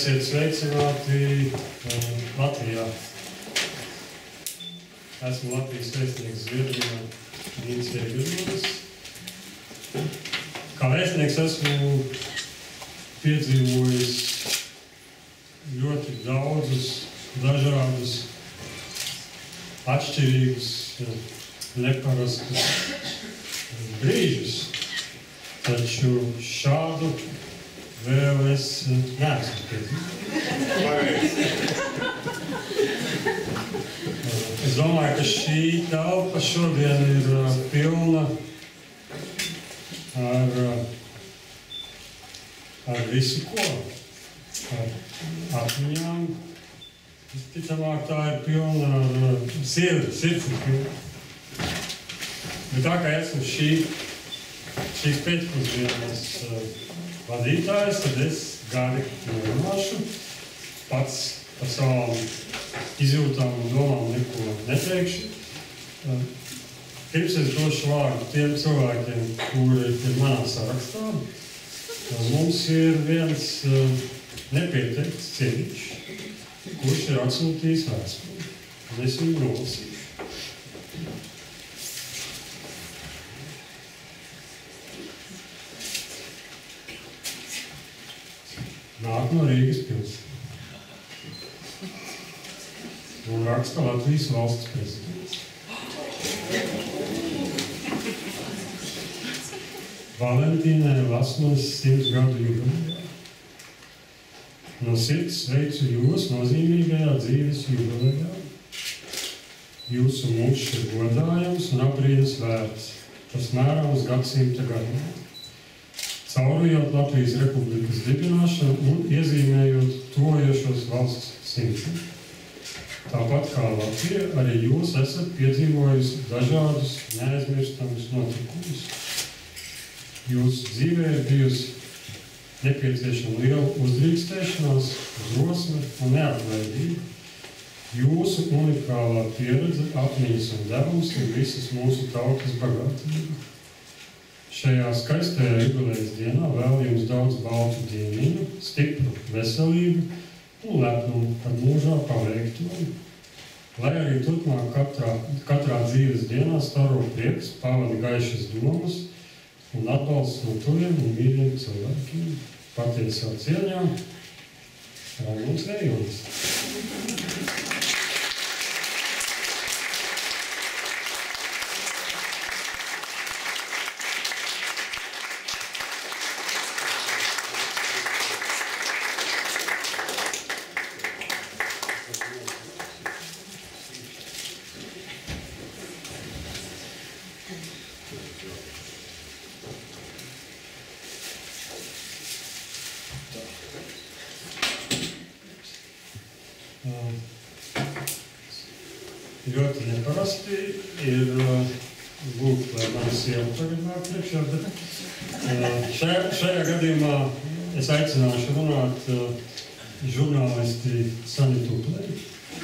Esiet sveicināti Latvijā. Esmu Latvijas vēstnieks Zviedrijā, Nīts Ieguļonis. Kā vēstnieks esmu piedzīvojis ļoti daudzus, dažādus, atšķirīgus, neparastus brīžus. Taču šādu vēl es neesmu piedzīvojis. Es domāju, ka šī telpa šodien ir pilna ar visu ko. Ar atmiņām. Visticamāk, tā ir pilna ar sirds ir pilna. Bet tā kā esmu šīs pēcpusdienas vadītājs, tad es gari nerunāšu. Pats par savām izjūtām un domām neko neteikšu. Pirms es došu vārdu tiem cilvēkiem, kuri ir manā sarakstā. Mums ir viens nepieteikts ciemiņš, kurš ir atsūtījis vēstuli. Un es viņu nolasīšu. Nāk no Rīgas pils. Un raksta Latvijas valsts prezidents. Valentīnai Lasmanas 100 gadu jubilejā. No sirds sveicu jūs nozīmīgajā dzīves jubilejā. Jūsu mūžs ir godājams un apbrīnas vērts. Tas mērāms gadsimta garumā. Caurujot Latvijas Republikas dibināšanu un iezīmējot tojošos valsts simtiem. Tāpat kā Latvija, arī jūs esat piedzīvojusi dažādus neaizmirstamus notikumus. Jūsu dzīvē ir bijusi nepieciešama liela uzdrīkstēšanās, drosme un neatlaidība. Jūsu unikālā pieredze, atmiņas un devums ir visas mūsu tautas bagātība. Šajā skaistajā jubilejas dienā vēl jums daudz baltu dieniņu, stipru veselību un lepnumu par mūžā paveikto. Lai arī turpmāk katrā dzīves dienā staro prieks, pavadi gaišas domas un atbalsts no tuviem un mīļiem cilvēkiem. Patiesā cieņā Raimunds Vējonis. Ļoti neparasti ir būt, lai mani sieva tagad nāk priekšā, bet šajā gadījumā es aicināšu runāt žurnālisti Sanitu Uplēju.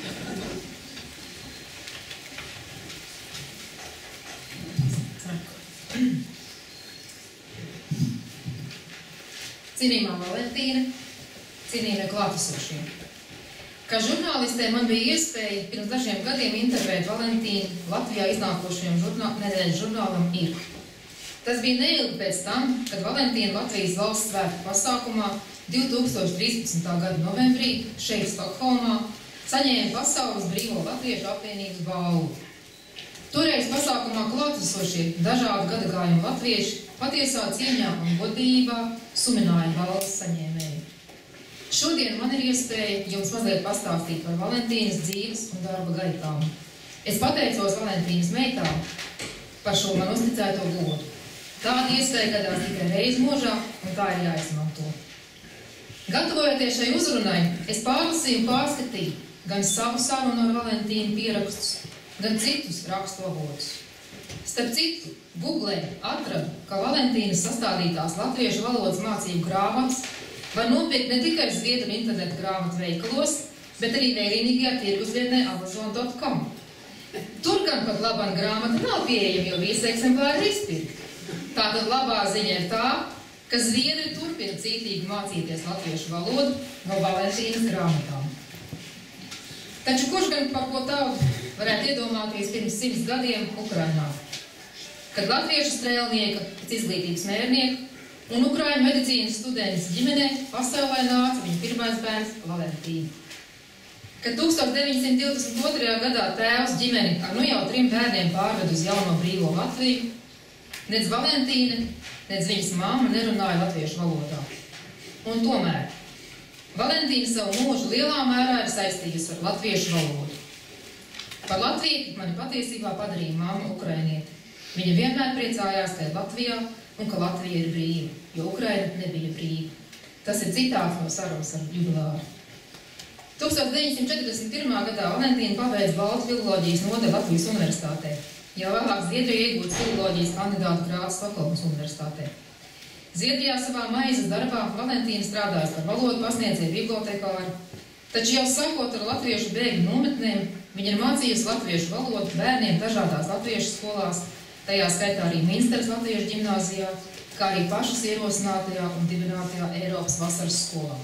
Cienījamā Valentīna, cienījamie klātesošie. Kā žurnālistē man bija iespēja pirms dažiem gadiem intervēt Valentīnu Latvijā iznākošajam nedēļas žurnālam Ir. Tas bija neilgi pēc tam, kad Valentīna Latvijas valsts svētku pasākumā 2013. gada novembrī šeit Stokholmā saņēma Pasaules brīvo latviešu apvienības balvu. Toreiz pasākumā klātesošie dažādu gadagājumu latvieši patiesā cieņā un godībā sumināja balvas saņēmēju. Šodien man ir iespēja jums mazliet pastāstīt par Valentīnas dzīves un darba gaitām. Es pateicos Valentīnas meitām par šo man uzticēto godu. Tāda iespēja gadās tikai reizi mūžā, un tā ir jāizmanto. Gatavojoties šai uzrunai, es pārlasīju un pārskatīju gan savu sarunu ar Valentīnu pierakstus, gan citus rakstu avotus. Starp citu, Googlē atradu, ka Valentīnas sastādītās latviešu valodas mācību grāmatas var nopirkt ne tikai Zviedru internetu grāmatu veikalos, bet arī vērienīgajā tirgusvietnē Amazon.com. Tur gan pat labāk grāmata nav pieejama, jo visi eksemplāri ir izpirkti. Tātad labā ziņa ir tā, ka zviedri turpina cītīgi mācīties latviešu valodu no Valentīnas grāmatām. Taču kurš gan par ko tādu varētu iedomāties pirms 100 gadiem Ukrainā, kad latviešu strēlnieka, pēc izglītības mērnieka un ukraiņu medicīnas studentas ģimenē pasaulē nāca viņa pirmais bērns Valentīna. Kad 1922. gadā tēvs ģimeni ar jau 3 bērniem pārved uz jauno brīvo Latviju, nec Valentīna, nec viņas mamma nerunāja latviešu valodā. Un tomēr Valentīna savu mūžu lielā mērā ir saistījusi ar latviešu valodu. Par Latviju mani patiesībā padarīja mamma ukrainieti. Viņa vienmēr priecājās, ka ir Latvijā un ka Latvija ir brīva, jo Ukraina nebija brīva. Tas ir citāts no sarunas ar jubilāru. 1941. gadā Valentīna pabeidza Baltu filoloģijas nodaļu Latvijas universitātē, jau vēlāk Zviedrijā iegūts filoloģijas kandidātu grāds Stokholmas universitātē. Zviedrijā savā maizes darbā Valentīna strādājas par valodu pasniedzēju bibliotekāri, taču jau sākot ar latviešu bēgļu nometnēm, viņa ir mācījusi latviešu valodu bērniem dažādās latviešu skolās, tajā skaitā arī Minsteras latviešu ģimnāzijā, kā arī pašas ierosinātajā un dibinātajā Eiropas vasaras skolā.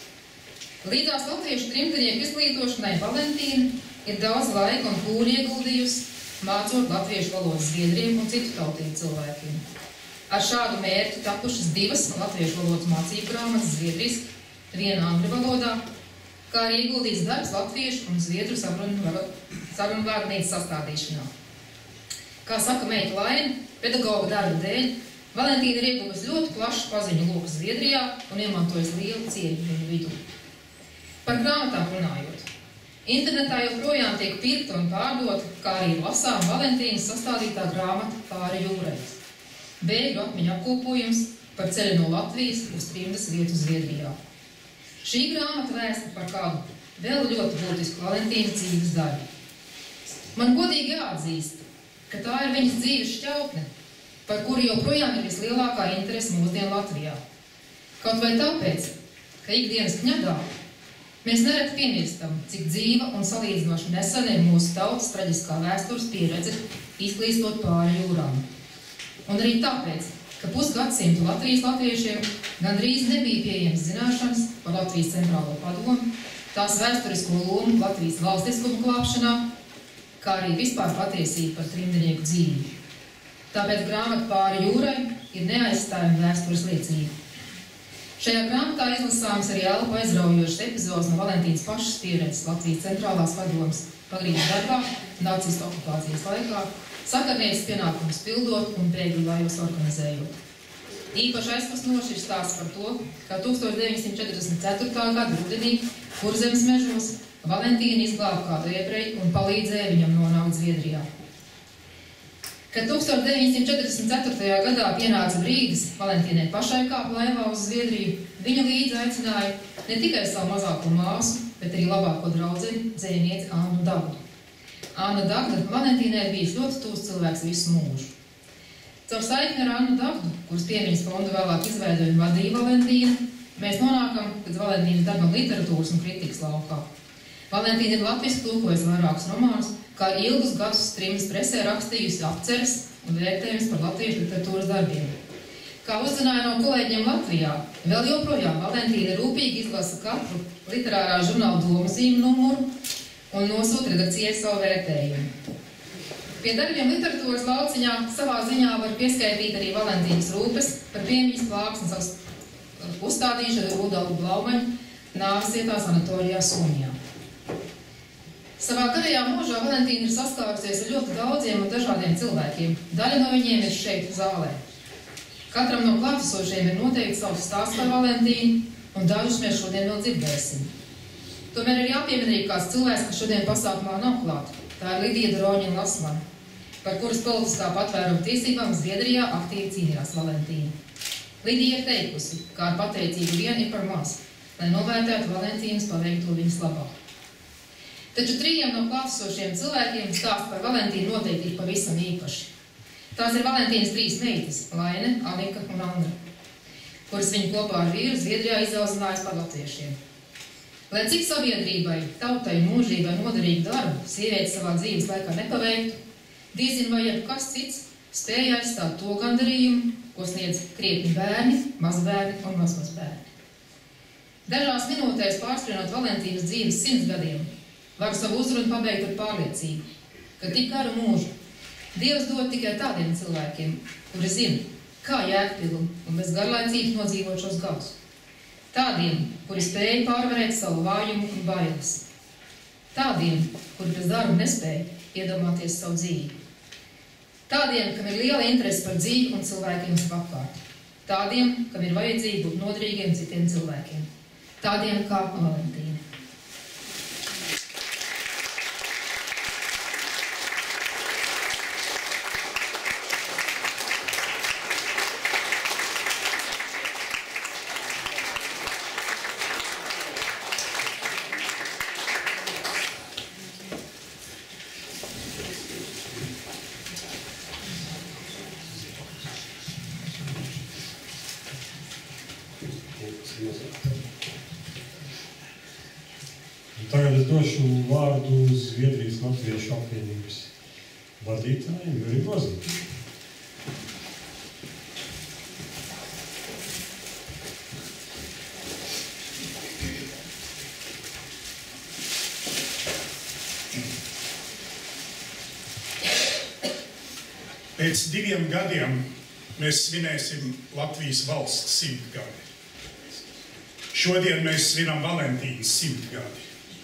Līdzās latviešu trimdnieku izglītošanai Valentīna ir daudz laika un pūļu ieguldījusi, mācot latviešu valodu zviedriem un citu tautību cilvēkiem. Ar šādu mērķi tapušas 2 latviešu valodas mācību grāmatas zviedriski, 1 angļu valodā, kā arī ieguldīts darbs latviešu un zviedru sarunvārnīcas sastādīšanā. Kā saka meita Laina, pedagoga darba dēļ, Valentīna ir ieguvusi ļoti plašu paziņu loku Zviedrijā un iemantojas lielu cieņu viņu vidū. Par grāmatām runājot. Internetā joprojām tiek pirkta un pārdota, kā arī lasām Valentīnas sastādītā grāmata Pāri jūrai. Bēgļu atmiņu apkopojums par ceļu no Latvijas uz trimdas vietu Zviedrijā. Šī grāmata vēsta par kādu vēl ļoti būtisku Valentīnas dzīves daļu. Man godīgi jāatzīst, ka tā ir viņas dzīves šķautne, par kuru joprojām ir vislielākā interese mūsdienu Latvijā. Kaut vai tāpēc, ka ikdienas kņadā mēs nereti piemirstam, cik dzīva un salīdzinoši nesen ir mūsu tautas traģiskā vēstures pieredze, izklīstot pāri jūrām. Un arī tāpēc, ka pusgadsimtu Latvijas latviešiem gandrīz nebija pieejams zināšanas par Latvijas centrālo padomu, tās vēsturisko lomu Latvijas valstiskuma glābšanā, kā arī vispār patiesība par trimdnieku dzīvi. Tāpēc grāmata Pāri jūrai ir neaizstājama vēstures liecība. Šajā grāmatā izlasāms arī elpu aizraujošas epizodes no Valentīnas pašas pieredzes Latvijas centrālās padomes pagrīdes darbā, nacistu okupācijas laikā, sakarnieces pienākumus pildot un bēgļu laivas organizējot. Īpaši aizkustinoši ir stāsts par to, ka 1944. gada rudenī Kurzemes mežos Valentīna izglāba kādu ebreju un palīdzēja viņam nonākt Zviedrijā. Kad 1944. gadā pienāca brīdis Valentīnai pašai kāp laivā uz Zviedriju, viņa līdzi aicināja ne tikai savu mazāko māsu, bet arī labāko draudzeni, dzejnieci Annu Dagdu. Anna Dagda Valentīnai ir bijis ļoti tūs cilvēks visu mūžu. Caur saikni ar Annu Dagdu, kuras piemiņas fondu vēlāk izveidoja un vadīja Valentīna, mēs nonākam līdz Valentīnas darbam literatūras un kritikas laukā. Valentīna ir latviski tulkojusi vairākus romānus, kā ilgus gadus trimdas presē rakstījusi apceres un vērtējumus par latviešu literatūras darbiem. Kā uzzināja no kolēģiem Latvijā, vēl joprojām Valentīna rūpīgi izlasa katru literārā žurnāla domazīmu numuru un nosūta redakcijai savu vērtējumu. Pie darbiem literatūras lauciņā savā ziņā var pieskaitīt arī Valentīnas rūpes par piemiņas plāksnes uzstādīšanu Rudolfu Blaumaņu nāves vietā sanatorijā Somijā. Savā garajā mūžā Valentīna ir saskārusies ar ļoti daudziem un dažādiem cilvēkiem. Daļa no viņiem ir šeit zālē. Katram no klātesošiem ir noteikti savs stāsts par Valentīnu, un dažus mēs šodien vēl dzirdēsim. Tomēr ir jāpiemina arī kāds cilvēks, kas šodien pasākumā nav klāt. Tā ir Lidija Doroņina Lasmane, par kuras politiskā patvēruma tiesībām Zviedrijā aktīvi cīnījās Valentīna. Lidija ir teikusi, kā ar pateicību vien ir par maz, lai novērtētu Valentīnas paveikto viņas labā. Taču 3 no klātesošiem cilvēkiem stāsts par Valentīnu noteikti ir pavisam īpaši. Tās ir Valentīnas 3 meitas, Laine, Anika un Andra, kuras viņa kopā ar vīru Zviedrijā izaudzinājas par latviešiem. Lai cik sabiedrībai, tautai un mūžībai noderīgu darbu sieviete savā dzīves laikā nepaveiktu, diezin vai jebkas cits spēja aizstāt to gandarījumu, ko sniedz krietni bērni, mazbērni un mazmazbērni. Dažās minūtēs pārskrienot Valentīnas dzīves 100 gadiem, varu savu uzrunu pabeigt ar pārliecību, ka tik garu mūžu Dievs dod tikai tādiem cilvēkiem, kuri zina, kā jēgpilni un bez garlaicības nodzīvot šos gadus. Tādiem, kuri spēja pārvarēt savu vājumu un bailes. Tādiem, kuri bez darba nespēja iedomāties savu dzīvi. Tādiem, kam ir liela interese par dzīvi un cilvēkiem sev apkārt. Tādiem, kam ir vajadzība būt nodrīgiem citiem cilvēkiem. Tādiem kā Valentīna. Tagad es došu vārdu Zviedrijas Latviešu apvienības vadītājiem Jurim Lozītim. Pēc 2 gadiem mēs svinēsim Latvijas valsts 100 gadi. Šodien mēs svinam Valentīnas 100 gadi.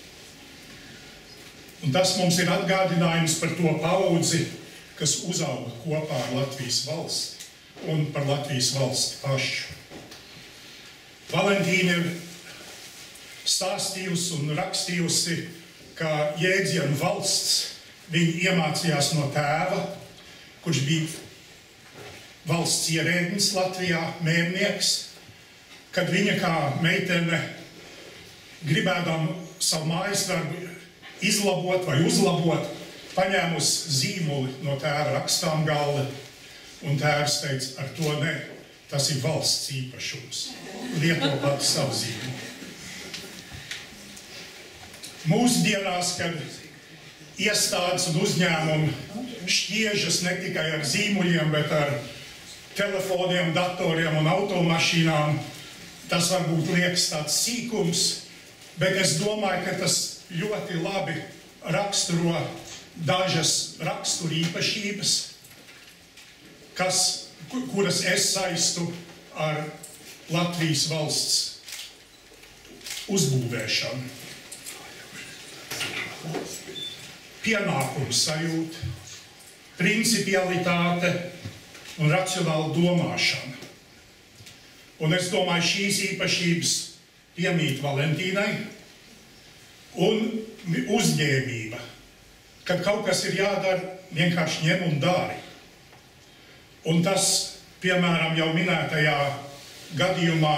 Un tas mums ir atgādinājums par to paudzi, kas uzauga kopā ar Latvijas valsti un par Latvijas valsti pašu. Valentīna ir stāstījusi un rakstījusi, ka jēdzienu valsts viņa iemācījās no tēva, kurš bija valsts ierēdnis Latvijā, mērnieks, kad viņa kā meitene gribēdam savu mājasdarbu izlabot vai uzlabot, paņēmusi zīmuli no tēva rakstām galda, un tēvs teica, ar to ne, tas ir valsts īpašums. Lieto pati savu zīmuli. Mūsdienās, kad iestādes un uzņēmumi šķiežas ne tikai ar zīmuļiem, bet ar telefoniem, datoriem un automašīnām, tas varbūt liekas tāds sīkums, bet es domāju, ka tas ļoti labi raksturo dažas raksturīpašības, kuras es saistu ar Latvijas valsts uzbūvēšanu. Pienākums sajūta, principialitāte un racionāla domāšana. Un es domāju, šīs īpašības piemīt Valentīnai un uzņēmība, kad kaut kas ir jādara, vienkārši ņem un dari. Un tas, piemēram, jau minētajā gadījumā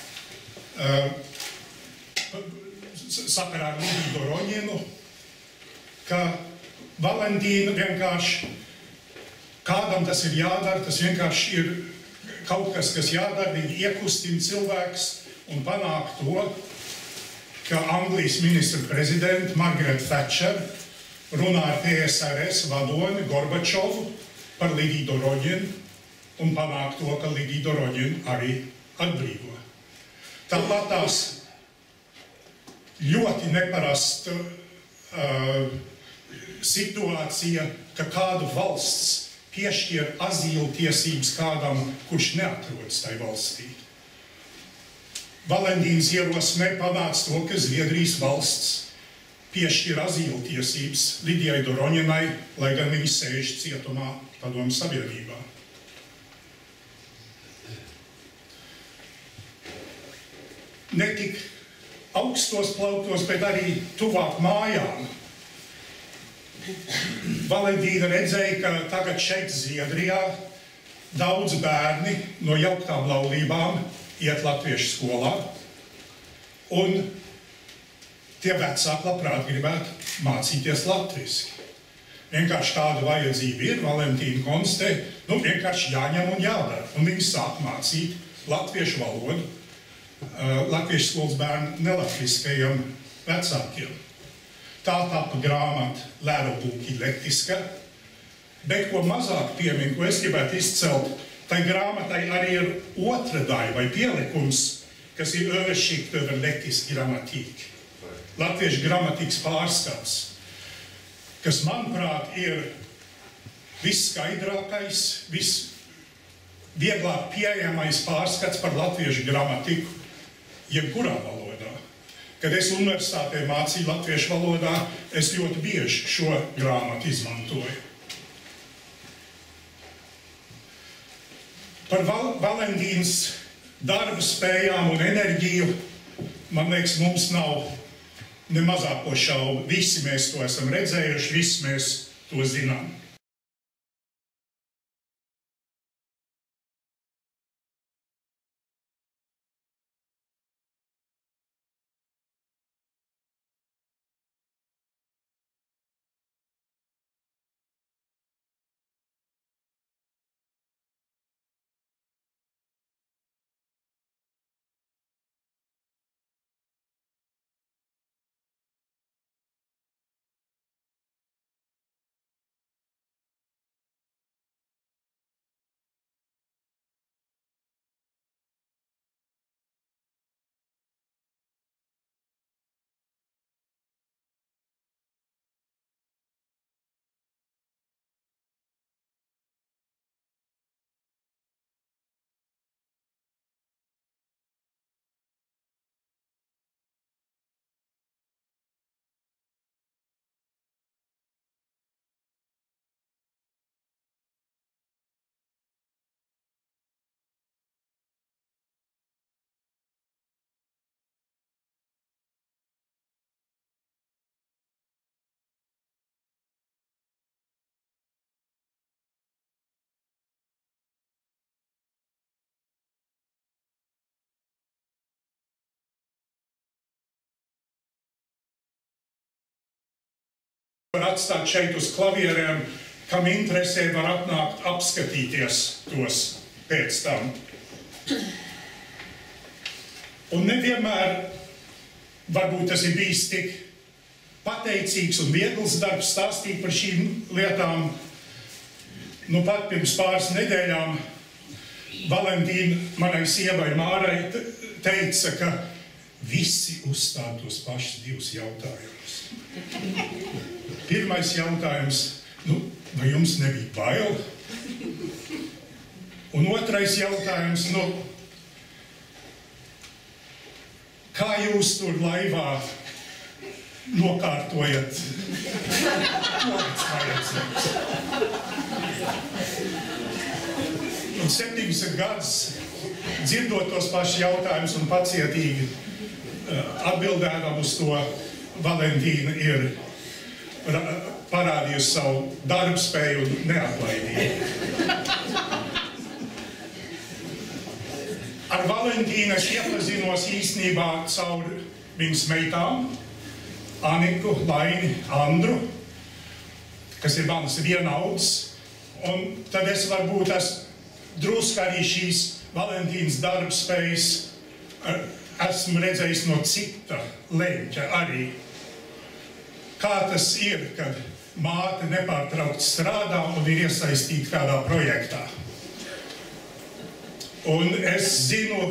sakarā ar Lidiju Doroņinu, ka Valentīna vienkārši, kādam tas ir jādara, tas vienkārši ir kaut kas, kas jādara, viņi iekustina cilvēks un panāk to, ka Anglijas ministra prezidenta Margaret Thatcher runā ar PSRS vadoni Gorbačovu par Lidiju Doroņinu un panāk to, ka Lidiju Doroņinu arī atbrīvo. Tāpat tās ļoti neparasta situācija, ka kāda valsts piešķir azīlu tiesības kādam, kurš neatrodas tai valstī. Valentīnas ierosme panāca to, ka Zviedrijas valsts piešķir azīlu tiesības Lidijai Doroņinai, lai gan viņa sēž cietumā Padomju Savienībā. Ne tik augstos plauktos, bet arī tuvāk mājām. Valentīna redzēja, ka tagad šeit Zviedrijā daudz bērni no jauktām laulībām iet latviešu skolā, un tie vecāki labprāt gribētu mācīties latviski. Vienkārši tāda vajadzība ir, Valentīna konstatē, vienkārši jāņem un jādara. Un viņi sāk mācīt latviešu valodu, latviešu skolas bērnu nelatviskajiem vecākiem. Tā tapa grāmata Lērobūki Lettiska, Bet ko mazāk piemin, ko es gribētu izcelt, tai grāmatai arī ir otra daļa vai pielikums, kas ir översikt over lettisk grammatik. Latviešu gramatikas pārskats, kas, manuprāt, ir visskaidrākais, visvieglāk pieejamais pārskats par latviešu gramatiku, jebkurā valodā. Kad es universitātē mācīju latviešu valodā, es ļoti bieži šo grāmatu izmantoju. Par Valentīnas darba spējām un enerģiju, man liekas, mums nav ne mazāko šaubu. Visi mēs to esam redzējuši, visi mēs to zinām. Var atstāt šeit uz klavierēm, kam interesē, var atnākt apskatīties tos pēc tam. Un nevienmēr varbūt tas ir bijis tik pateicīgs un viegls darbs stāstīt par šīm lietām. Nu pat pirms pāris nedēļām Valentīna manai sievai Mārai teica, ka visi uzstāda tos pašus divus jautājumus. Pirmais jautājums, vai jums nebija bail? Un otrais jautājums, kā jūs tur laivā nokārtojat vajadzības? Un 70 gadus dzirdot tos pašus jautājumus un pacietīgi atbildēdam uz to, Valentīna ir parādījusi savu darbspēju un neatlaidību. Ar Valentīnu es iepazinos īstenībā caur viņas meitām, Aniku, Laini, Andru, kas ir manas vienaudzes. Un tad es varbūt drusku arī šīs Valentīnas darbspējas esmu redzējis no cita leņķa arī. Kā tas ir, kad māte nepārtraukti strādā un ir iesaistīta kādā projektā. Un es zinu,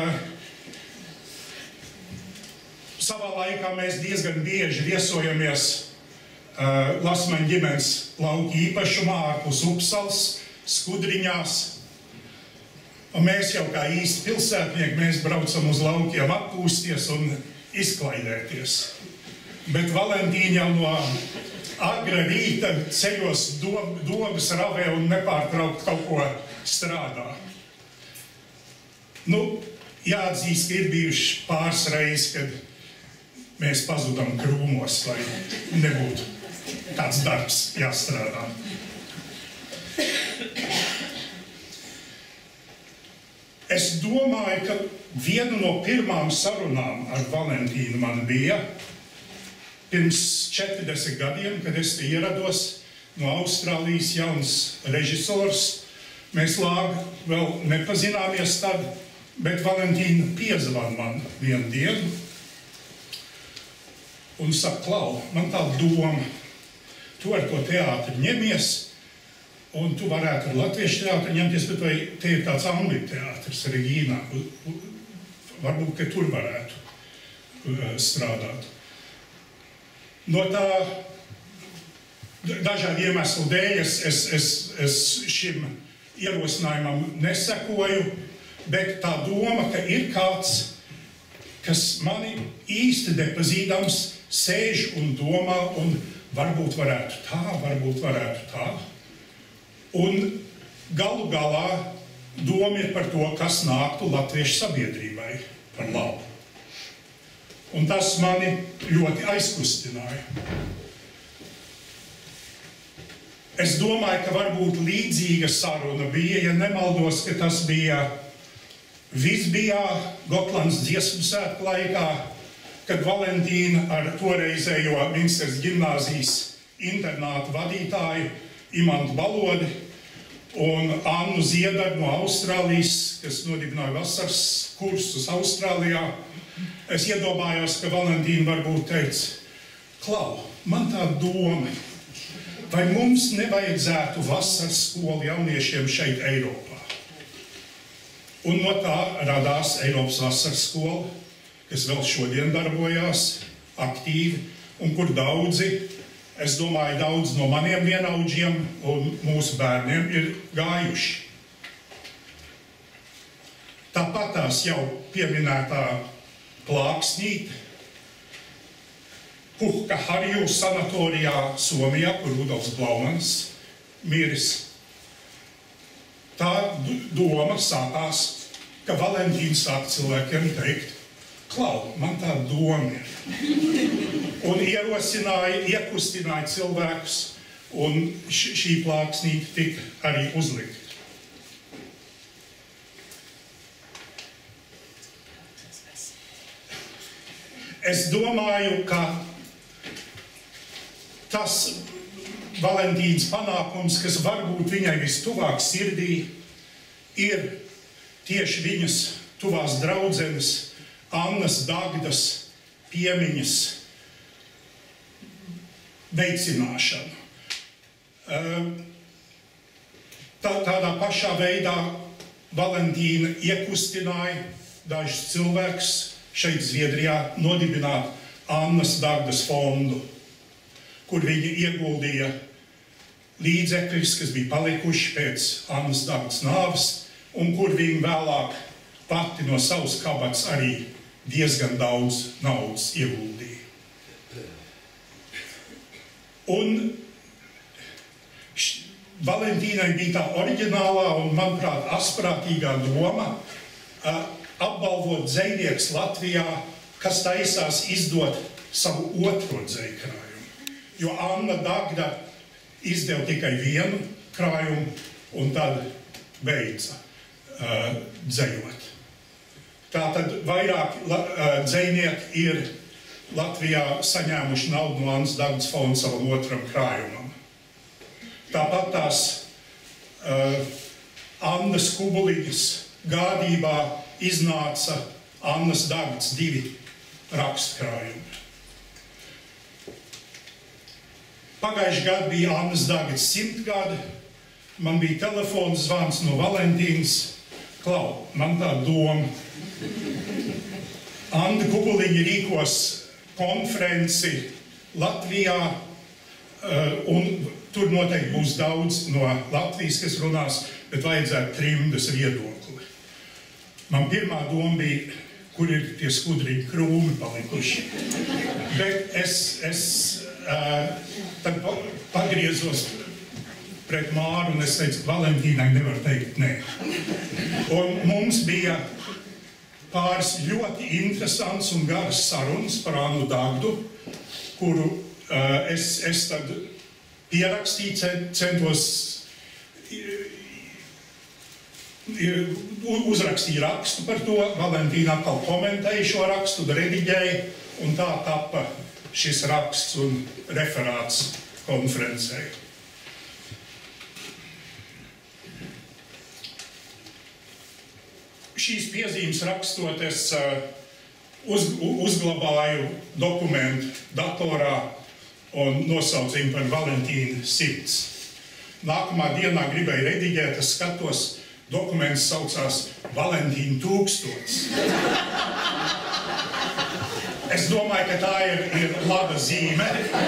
savā laikā mēs diezgan bieži viesojamies Lasmaņu ģimenes lauku īpašumā ārpus Upsalas, Skudriņās. Un mēs jau kā īsti pilsētnieki, mēs braucam uz laukiem atpūsties un izklaidēties. Bet Valentīna jau no agra rīta ceļos dogas ravē un nepārtraukt kaut ko strādā. Jāatzīst, ka ir bijuši pāris reizes, kad mēs pazudam krūmos, lai nebūtu tāds darbs jāstrādā. Es domāju, ka viena no pirmām sarunām ar Valentīnu man bija pirms 40 gadiem, kad es te ierados no Austrālijas jauns režisors. Mēs labi vēl nepazināmies tad, bet Valentīna piezvan man vienu dienu un saka, Klau, man tā doma, tu ar to teātri ņemies un tu varētu ar latviešu teātru ņemties, bet vai te ir tāds angļu teātris Regīnā, varbūt, ka tur varētu strādāt. No tā dažādi iemesli dēļ es šim ierosinājumam nesekoju, bet tā doma, ka ir kāds, kas mani īsti nepazīdams, sēž un domā, un varbūt varētu tā, varbūt varētu tā. Un galu galā doma ir par to, kas nāktu latviešu sabiedrībai par labu. Un tas mani ļoti aizkustināja. Es domāju, ka varbūt līdzīga saruna bija, ja nemaldos, ka tas bija Visbijā, Gotlandes dziesmu svētku laikā, kad Valentīna ar toreizējo Minsteras ģimnāzijas internātu vadītāju Imantu Balodi un Annu Ziedaru no Austrālijas, kas nodibināja vasaras kursus Austrālijā. Es iedomājos, ka Valentīna varbūt teica, Klau, man tā doma, vai mums nevajadzētu vasaras skolu jauniešiem šeit Eiropā? Un no tā radās Eiropas vasaras skola, kas vēl šodien darbojās aktīvi, un kur daudzi, es domāju, daudz no maniem vienaudžiem un mūsu bērniem ir gājuši. Tāpat tās jau pieminētā plāksnīte, Puhka Harju sanatorijā Somijā, kur Rudolfs Blaumans miris. Tā doma sākās, ka Valentīna sāk cilvēkiem teikt, Klau, man tā doma ir. Un ierosināja, iekustināja cilvēkus, un šī plāksnīte tika arī uzlikta. Es domāju, ka tas Valentīnas panākums, kas varbūt viņai vistuvāk sirdī, ir tieši viņas tuvās draudzenes Annas Dagdas piemiņas veicināšana. Tādā pašā veidā Valentīna iekustināja dažus cilvēkus šeit Zviedrijā nodibināt Annas Dagdas fondu, kur viņi ieguldīja līdzekļus, kas bija palikuši pēc Annas Dagdas nāves, un kur viņi vēlāk pati no savas kabatas arī diezgan daudz naudas ieguldīja. Un Valentīnai bija tā oriģinālā un, manuprāt, asprātīgā doma apbalvot dzejnieks Latvijā, kas taisās izdot savu otro dzejkrājumu. Jo Anna Dagda izdeva tikai vienu krājumu un tad beidza dzejot. Tātad vairāk dzejnieki ir Latvijā saņēmuši naudu no Annas Dagdas fonda savam otram krājumam. Tāpat tās Annas Kubuliņas gādībā iznāca Annas Dagdas 2 rakstkrājumi. Pagājuši gadu bija Annas Dagdas 100 gadi. Man bija telefons zvans no Valentīnas. Klau, man tā doma. Anna Kubuliņa rīkos konferenci Latvijā, un tur noteikti būs daudz no Latvijas, kas runās, bet vajadzētu trimdas viedokli. Man pirmā doma bija, kur ir tie skudrīgi krūmi palikuši. Bet es tad pagriezos pret Māru un es teicu, Valentīnai nevar teikt nē. Un mums bija pāris ļoti interesants un garas sarunas par Annu Dagdu, kuru es tad pierakstīju, centos uzrakstīju rakstu par to, Valentīna atkal komentēja šo rakstu, rediģēja, un tā tapa šis raksts un referāts konferencē. Šīs piezīmes rakstot, es uzglabāju dokumentu datorā un nosaucu viņu par Valentīna 100. nākamā dienā gribēju rediģēt, es skatos, dokuments saucās Valentīna 1000. Es domāju, ka tā ir laba zīme.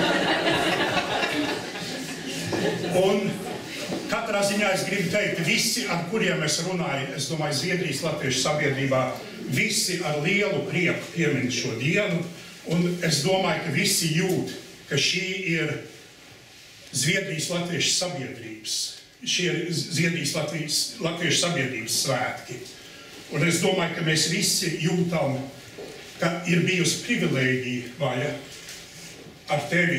Un katrā ziņā es gribu teikt, visi, ar kuriem es runāju, es domāju, Zviedrijas latviešu sabiedrībā, visi ar lielu prieku piemin šo dienu, un es domāju, ka visi jūt, ka šī ir Zviedrijas latviešu sabiedrības, šie ir Zviedrijas latviešu sabiedrības svētki. Un es domāju, ka mēs visi jūtam, ka ir bijusi privilēģija, Vaļa, ar tevi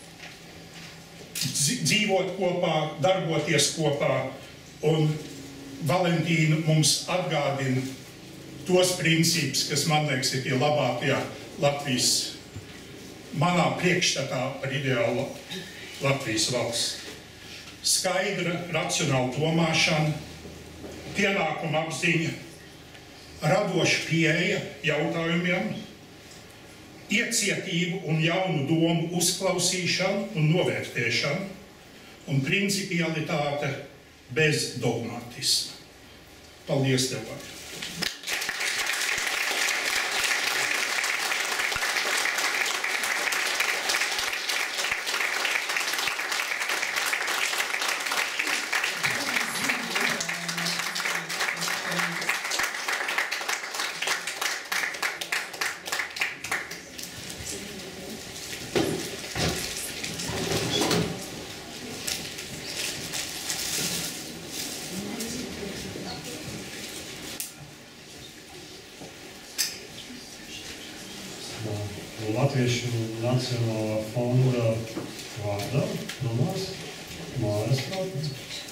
dzīvot kopā, darboties kopā, un Valentīna mums atgādina tos principus, kas, man liekas, ir tie labākie Latvijas, manā priekšstatā par ideālu Latvijas valsts. Skaidra, racionāla domāšana, pienākuma apziņa, radoša pieeja jautājumiem, iecietību un jaunu domu uzklausīšanu un novērtēšanu, un principialitāte bez dogmatisma. Paldies tev! Latviešu Nacionālā fonda vārdā runās Māras Kalpins.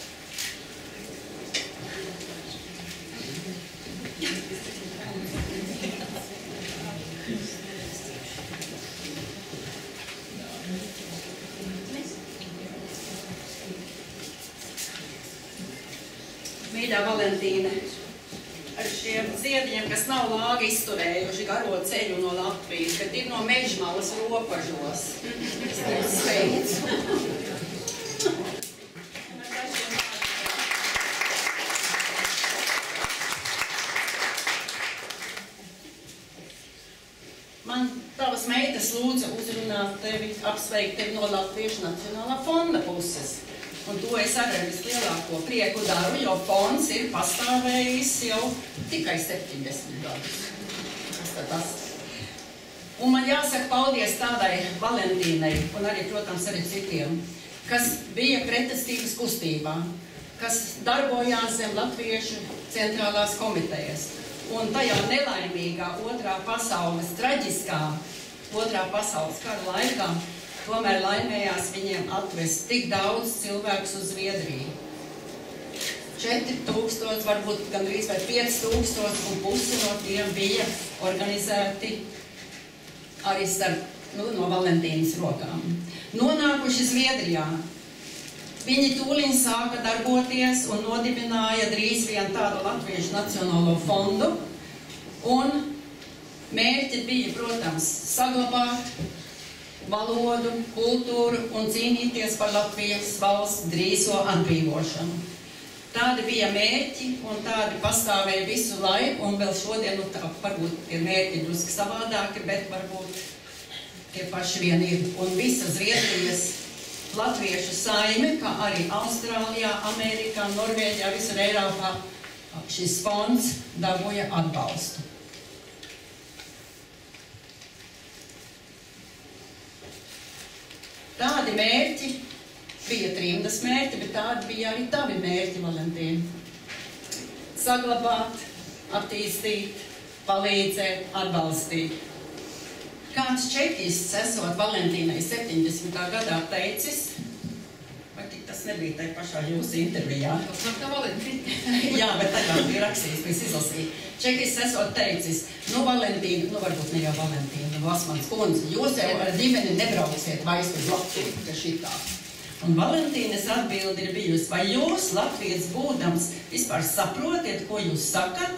Mīļā Valentīne, ar šiem ziediem, kas nav lāgi izturējuši garo ceļu no Latvijas, bet ir no Mežmalas robežos. Es tevi sveicu. Man tavas meitas lūdza uzrunāt tevi, apsveikt tevi no Latviešu Nacionālā fonda puses. Un to es arī vislielāko prieku daru, jo fonds ir pastāvējis jau tikai 70 gadus. Tas. Un man jāsaka paldies tādai Valentīnai, un arī, protams, arī citiem, kas bija pretestības kustībā, kas darbojās zem Latviešu centrālās komitejas. Un tajā nelaimīgā traģiskā otrā pasaules kara laikā tomēr laimējās viņiem atvest tik daudz cilvēkus uz Zviedriju. 4000, varbūt gandrīz vai 5000, un pusi no tiem bija organizēti arī no Valentīnas rokām. Nonākuši Zviedrijā, viņi tūliņ sāka darboties un nodibināja drīz vien tādu Latviešu Nacionālo fondu, un mērķi bija, protams, saglabāt valodu, kultūru un cīnīties par Latvijas valsts drīzo atbrīvošanu. Tādi bija mērķi un tādi pastāvēja visu laiku, un vēl šodien, varbūt tie mērķi drusku savādāki, bet varbūt tie paši vien ir. Un visa Zviedrijas latviešu saime, kā arī Austrālijā, Amerikā, Norvēģijā, visur Eiropā, šis fonds dabūja atbalstu. Tādi mērķi bija trimdas mērķi, bet tādi bija arī tavi mērķi, Valentīna. Saglabāt, attīstīt, palīdzēt, atbalstīt. Kāds čekists, esot Valentīnai 70. gadā teicis, vai tik tas nebija tai pašā jūsu intervijā? Tas var kā Valentīna. Jā, bet tagad bija rakstījis, ko es izlasīju. Čekists esot teicis, Valentīna, varbūt ne jau Valentīna, Vasmans kundze, jūs jau ar ģimeni nebrauksiet vairs uz Latviju, ka šitā. Un Valentīnas atbildi ir bijusi, vai jūs, Latvijas būdams, vispār saprotiet, ko jūs sakat?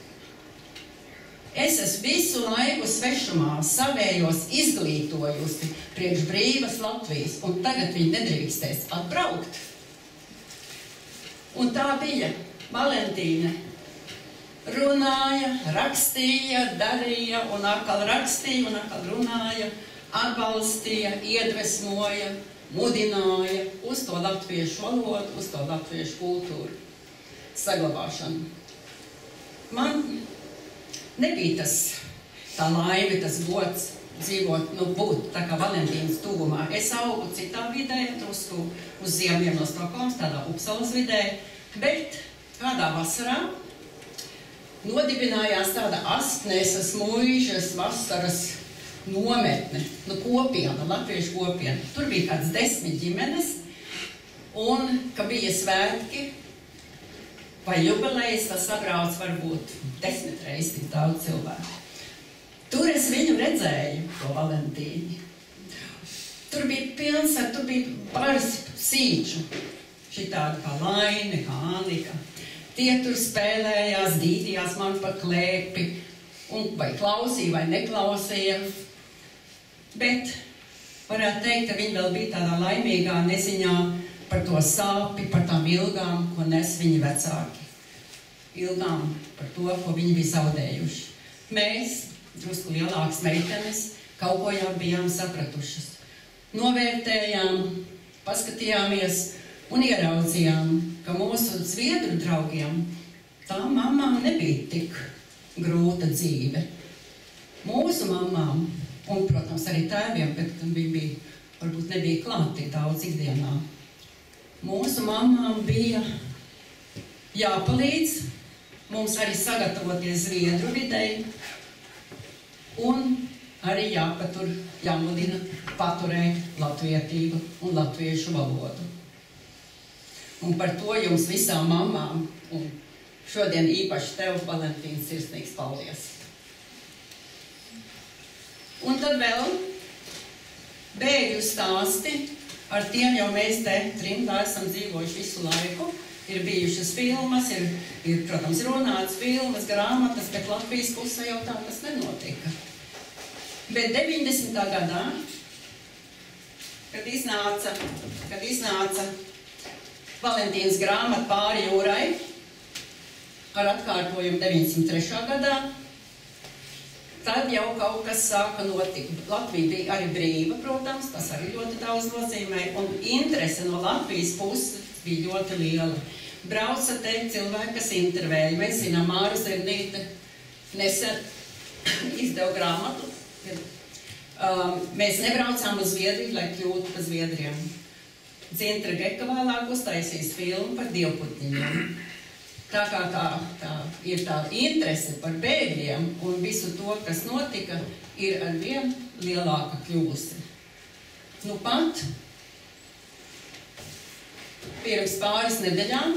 Es esmu visu laiku svešumā savējos izglītojusi priekš brīvas Latvijas, un tagad viņi nedrīkstēs atbraukt. Un tā bija Valentīne. Runāja, rakstīja, darīja, un atkal rakstīja, un atkal runāja, atbalstīja, iedvesmoja, mudināja uz to latviešu valodu, uz to latviešu kultūru saglabāšanu. Man nebija tā laime, tas gods dzīvot, būt tā kā Valentīnas tuvumā. Es augu citā vidē, drusku uz ziemiem no Stokholmas, tādā Upsalas vidē, bet kādā vasarā nodibinājās tāda Asknesas muižas vasaras nometne, kopiena, latviešu kopiena. Tur bija kāds 10 ģimenes, un, ka bija svētki vai jubilejas, tas sabrauc varbūt 10 reizes tik daudz cilvēku. Tur es viņu redzēju, to Valentīni. Tur bija pilns, tur bija pāris sīču, šitādi kā Laine, kā Anika. Tie tur spēlējās, dīdījās man pa klēpi, vai klausīja, vai neklausīja. Bet varētu teikt, ka viņi vēl bija tādā laimīgā neziņā par to sāpi, par tām ilgām, ko nes viņi vecāki. Ilgām par to, ko viņi bija zaudējuši. Mēs, drusku lielākas meitenes, kaut ko jau bijām sapratušas. Novērtējām, paskatījāmies un ieraudzījām, ka mūsu zviedru draugiem tām mamām nebija tik grūta dzīve. Mūsu mamām, un, protams, arī tēviem, bet varbūt nebija klāt tik daudz ikdienā. Mūsu mamām bija jāpalīdz mums arī sagatavoties zviedru videi, un arī jāmudina paturēt latvietību un latviešu valodu. Un par to jums visām mamām, un šodien īpaši tev, Valentīna, sirsnīgs paldies. Un tad vēl bēgļu stāsti, ar tiem jau mēs te trimdā esam dzīvojuši visu laiku. Ir bijušas filmas, ir, protams, runāts filmas, grāmatas, bet Latvijas pusē jau tā tas nenotika. Bet 90. gadā, kad iznāca Valentīnas grāmata Pāri jūrai, ar atkārtojumu 903. gadā, tad jau kaut kas sāka notikt. Latvija bija arī brīva, protams, tas arī ļoti daudz nozīmē, un interese no Latvijas puses bija ļoti liela. Brauca te cilvēki, kas intervēja. Mēs zinām, Māra Zernīte nesen izdeva grāmatu. Mēs nebraucām uz Zviedriju, lai kļūtu par Zviedriem. Dzintra Geka vēlāk uztaisīs filmu par dievputniņiem. Tā kā tā ir tā interese par bēgļiem un visu to, kas notika, ir arvien lielāka kļūsi. Nu pat pirms pāris nedēļām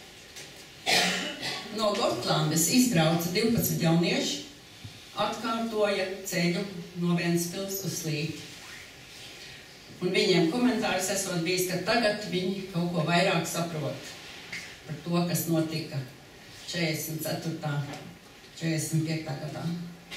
no Gotlandes izbrauca 12 jaunieši, atkārtoja ceļu no Ventspils uz Slīti. Un viņiem komentārs esot bijis, ka tagad viņi kaut ko vairāk saprot par to, kas notika 44. 45. gadā.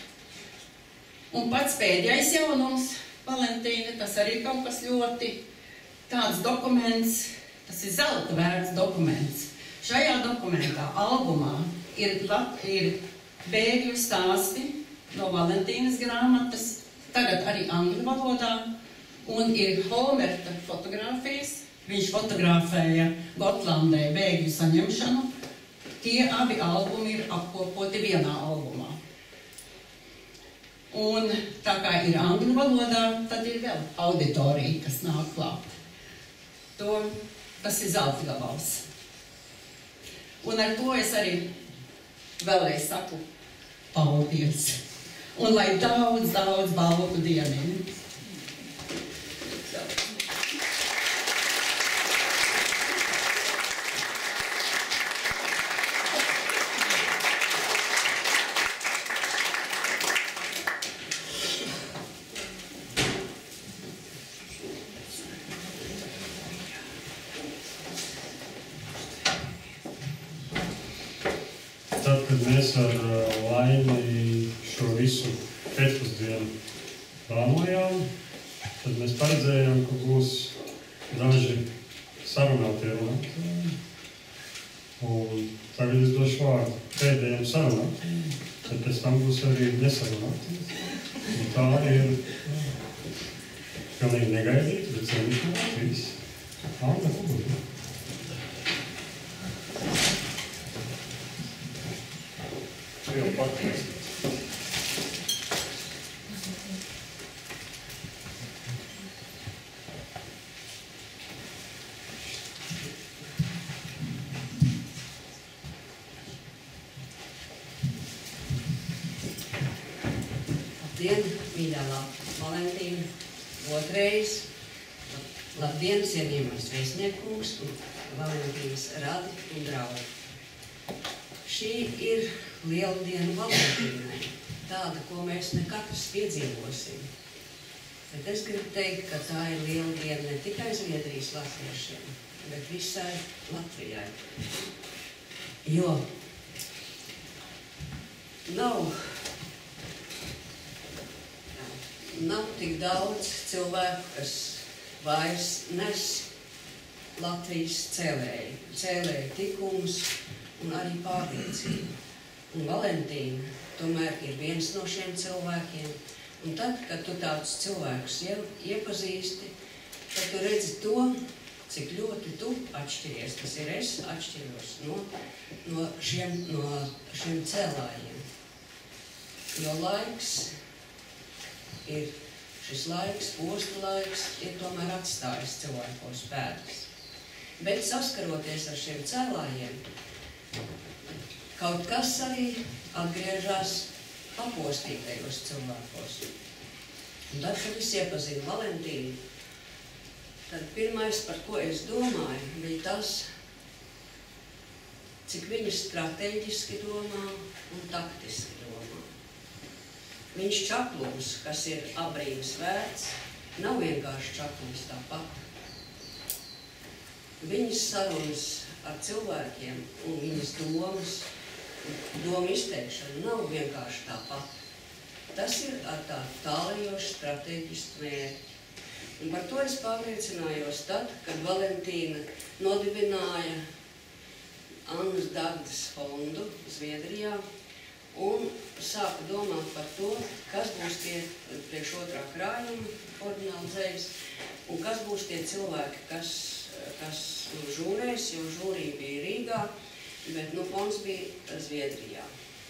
Un pats pēdējais jaunums, Valentīna, tas arī kaut kas ļoti tāds dokuments, tas ir zelta vērts dokuments. Šajā dokumentā, albumā, ir bēgļu stāsti no Valentīnas grāmatas, tagad arī angļu valodā, un ir Holmerta fotogrāfijas. Viņš fotografēja Gotlandē bēgļu saņemšanu. Tie abi albumi ir apkopoti vienā albumā. Un tā kā ir angļu valodā, tad ir vēl auditorija, kas nāk klāt. Tas ir zelta gabals. Un ar to es arī vēlreiz saku paldies. Un lai daudz baltu dienu. Tad, kad mēs ar Laimi šo visu pēcpusdienu plānojām, tad mēs paredzējām, ka būs daži sarunātie runātāji. Tagad es došu vārdu pēdējiem sarunātājiem, tad pēc tam būs arī nesarunātājs. Un tā ir pilnīgi negaidīta, bet cienīšu Latvijas. Anna Kubura. Jau patreiz. Labdien, mīļā Valentīna, otrais. Labdien, cienījamais vēstniekungs un Valentīnas radi un draugi. Šī ir liela diena Valentīnai, tāda, ko mēs ne katrs piedzīvosim. Bet es gribu teikt, ka tā ir liela diena ne tikai Zviedrijas latviešiem, bet visai Latvijai. Jo nav tik daudz cilvēku, kas vairs nes Latvijas cēlēju tikumus un arī pārliecību. Un Valentīna tomēr ir viens no šiem cilvēkiem. Un tad, kad tu tādus cilvēkus jau iepazīsti, tad tu redzi to, cik ļoti tu atšķiries. Tas ir es atšķiros no šiem cēlājiem. Jo šis laiks, posta laiks, ir tomēr atstājis cilvēkos pēdas. Bet saskaroties ar šiem cēlājiem, kaut kas arī atgriežas papostītajos cilvēkos. Un tad, kad es iepazinu Valentīnu, tad pirmais, par ko es domāju, bija tas, cik viņa strateģiski domā un taktiski domā. Viņš čaklums, kas ir abrīnas vērts, nav vienkārši čaklums tāpat. Viņas sarunas ar cilvēkiem un viņas domu izteikšana nav vienkārši tāpat. Tas ir ar tādu tālajošu strateģisku mērķi. Un par to es pārliecinājos tad, kad Valentīna nodibināja Annas Dagdas fondu Zviedrijā un sāka domāt par to, kas būs tie priekš otrā krājuma ordināli dzejas un kas būs tie cilvēki, kas žūrēs, jo žūrī bija Rīgā, bet fonds bija Zviedrijā.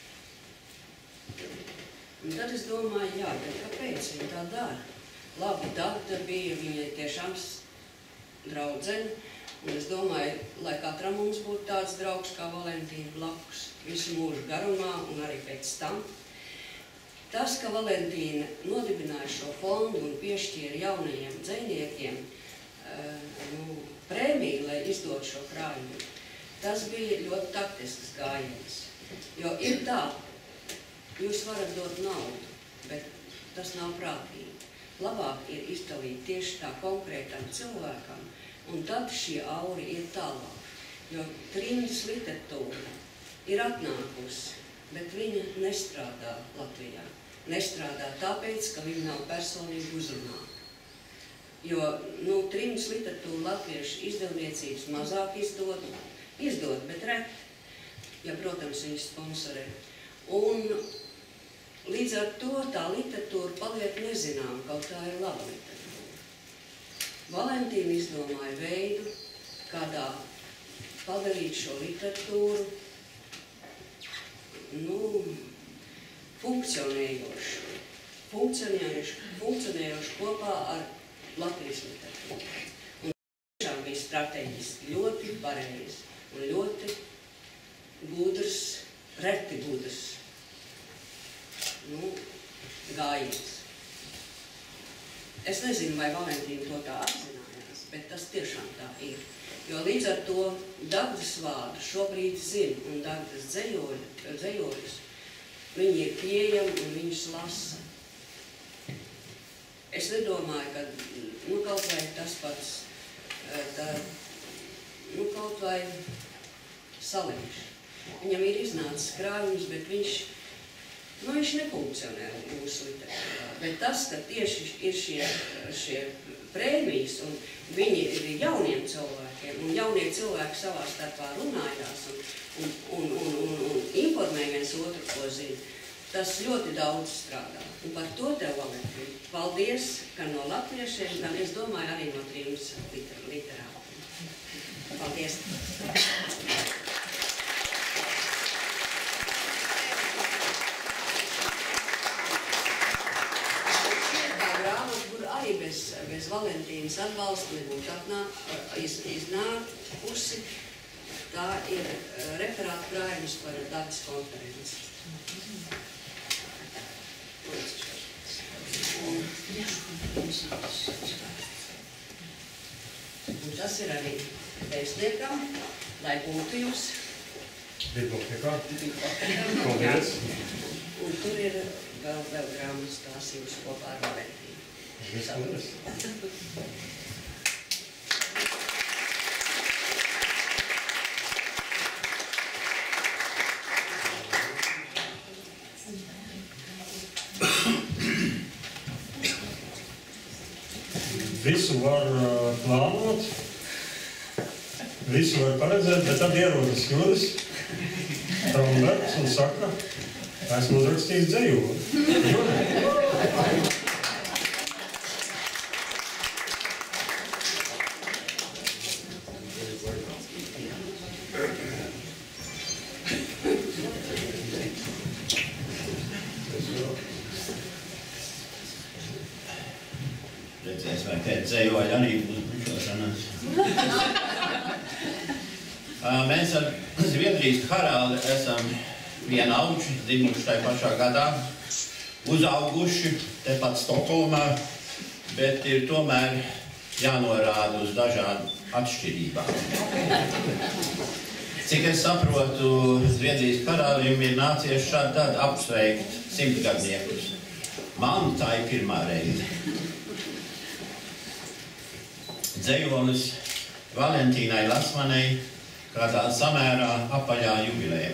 Un tad es domāju, jā, bet kāpēc viņa tā dara? Labi, Dagda bija, viņa tiešām draudzene, un es domāju, lai katram mums būtu tāds draugs kā Valentīna blakus, visu mūžu garumā un arī pēc tam. Tas, ka Valentīna nodibināja šo fondu un piešķīra jaunajiem dzejniekiem prēmiju, lai izdot šo krājumu, tas bija ļoti taktisks gājiens. Jo ir tā, jūs varat dot naudu, bet tas nav prātīgi. Labāk ir izdalīt tieši tā konkrētam cilvēkam, un tad šī aura iet tālāk. Jo trimdas literatūra ir atnākusi, bet viņa nestrādā Latvijā. Nestrādā tāpēc, ka viņa nav personīgi uzrunāta. Jo trimdas literatūra latviešu izdevniecības mazāk izdod, bet reti. Ja, protams, viņi sponsorē. Un līdz ar to tā literatūra paliek nezinām, kaut tā ir laba literatūra. Valentīna izdomāja veidu, kādā padarīt šo literatūru funkcionējošu kopā ar Latvijas literatūru. Un tiešām bija strateģiski ļoti pareizi un ļoti gudrs, reti gudrs gājiens. Es nezinu, vai Valentīna to tā apzinājās, bet tas tiešām tā ir. Jo līdz ar to Dagdas vārdu šobrīd zina un Dagdas dzejoļus, viņi ir pieejami un viņus lasa. Es nedomāju, ka kaut vai tas pats, kaut vai Saliņš. Viņam ir iznācis krājums, bet viņš nefunkcionē mūsu literatūrā. Bet tas, ka tieši ir šie prēmijas un viņi ir jauniem cilvēkiem un jaunie cilvēki savā starpā runājās un informēja viens otru, ko zina. Tas ļoti daudz strādā. Un par to tev, Valentīna, paldies gan no latviešiem, gan, es domāju, arī no Trīmas literātiem. Paldies! Arī bez Valentīnas atbalsta nebūtu iznākusi. Tā ir referāta krājums par dabas konferenci. Un tas ir arī vēstniekam, lai būtu jūs. Bibliotekā. Paldies. Un tur ir vēl grāmatas tās jūs kopā ar Valentīnu. Paldies. Visu var plānot, visu var paredzēt, bet tad ierodas Juris Traunbergs un saka, esmu uzrakstījis dzejoli. Redzēs, vai tēt dzējoļi arī būs bručošanās. Mēs ar Zviedrijas Haraldi esam vienaudži, dzimuši tajā pašā gadā, uzauguši tepat Stokholmā, bet ir tomēr jānorāda uz dažādu atšķirībām. Cik es saprotu, Zviedrijas Karalim ir nācies šādi tad apsveikt 100-gadniekus. Man tā ir pirmā reize. Dzejolis Valentīnai Lasmanei kādā samērā apaļā jubilejā.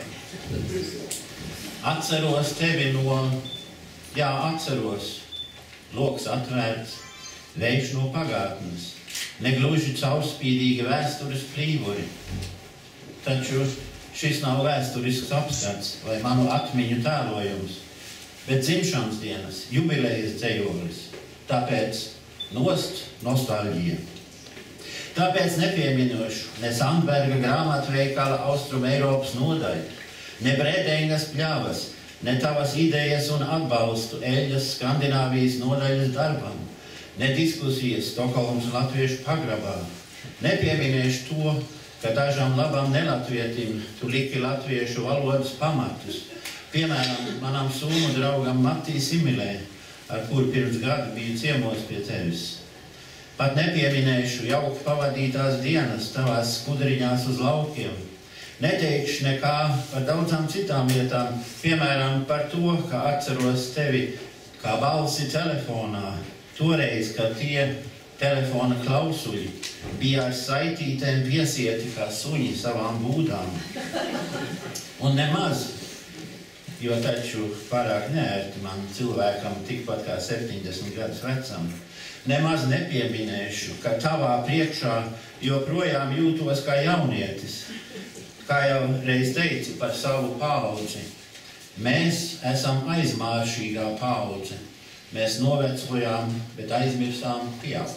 Atceros tevi atceros, loks atvērts, vējš no pagātnes, negluži caurspīdīga vēstures plīvuri. Taču šis nav vēsturisks apskats vai manu atmiņu tēlojums, bet dzimšanas dienas, jubilejas dzejolis, tāpēc nost nostalģija. Tāpēc nepieminošu ne Sandberga grāmatveikala Austrum Eiropas nodaļu, ne Brēdengas pļavas, ne tavas idejas un atbalstu Eļas Skandināvijas nodaļas darbam, ne diskusijas Stokholmas latviešu pagrabā. Nepieminēšu to, ka dažam labam nelatvietim tu liki latviešu valodas pamatus. Piemēram, manam sūmu draugam Matī Similē, ar kuru pirms gadu biju ciemos pie tevis. Pat nepieminēšu jauki pavadītās dienas tavās skudriņās uz laukiem. Neteikšu nekā par daudzām citām lietām, piemēram, par to, ka atceros tevi kā balsi telefonā, toreiz, kad tie telefona klausuļi bija ar saitītēm piesieti kā suņi savām būdām. Un nemaz, jo taču pārāk neērti man cilvēkam tikpat kā 70 gadus vecam, nemaz nepieminēšu, ka tavā priekšā joprojām jūtos kā jaunietis. Kā jau reiz teici par savu paudzi, mēs esam aizmāršīgā paudze. Mēs novecojām, bet aizmirsām pieaugt.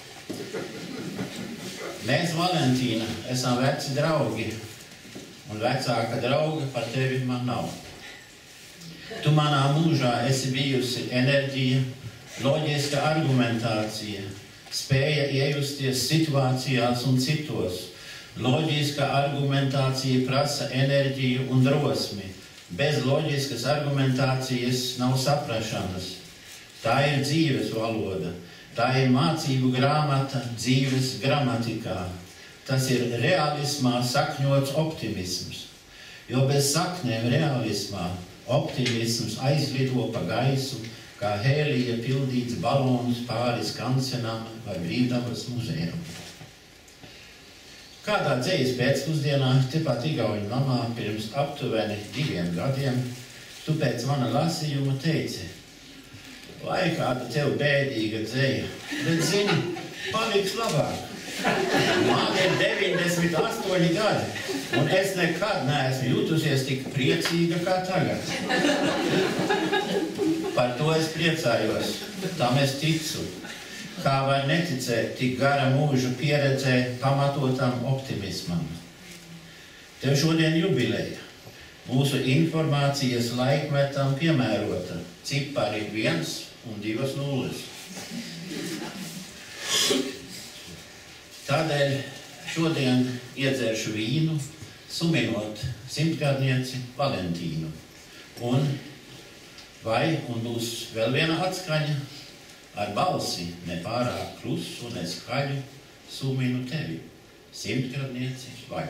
Mēs, Valentīna, esam veci draugi, un vecāka drauga par tevi man nav. Tu manā mūžā esi bijusi enerģija, loģiska argumentācija, spēja iejusties situācijās un citos. Loģiska argumentācija prasa enerģiju un drosmi. Bez loģiskas argumentācijas nav saprašanas. Tā ir dzīves valoda. Tā ir mācību grāmata dzīves gramatikā. Tas ir realismā sakņots optimisms. Jo bez saknēm realismā optimisms aizlido pa gaisu, kā hēlija pildīts balons pāri Skansenam vai Brīvdabas muzejam. Kādā dzejas pēcpusdienā, tepat Igauņu namā, pirms aptuveni 2 gadiem, tu pēc mana lasījuma teici: lai kāda tev bēdīga dzeja, bet zini, paliks labāk. Man ir 90 58 gadi, un es nekad neesmu jutusies tik priecīga kā tagad. Par to es priecājos, tam es ticu. Kā var neticēt tik gara mūža pieredzē pamatotam optimismam. Tev šodien jubileja. Mūsu informācijas laikmetam piemērota. Cipari 1 un 2 nulles. Tādēļ šodien iedzeršu vīnu, suminot 100-gadnieci Valentīnu. Un būs vēl viena atskaņa ar balsi nepārāk klusu un skaļu suminu tevi. 100-gadnieci vai.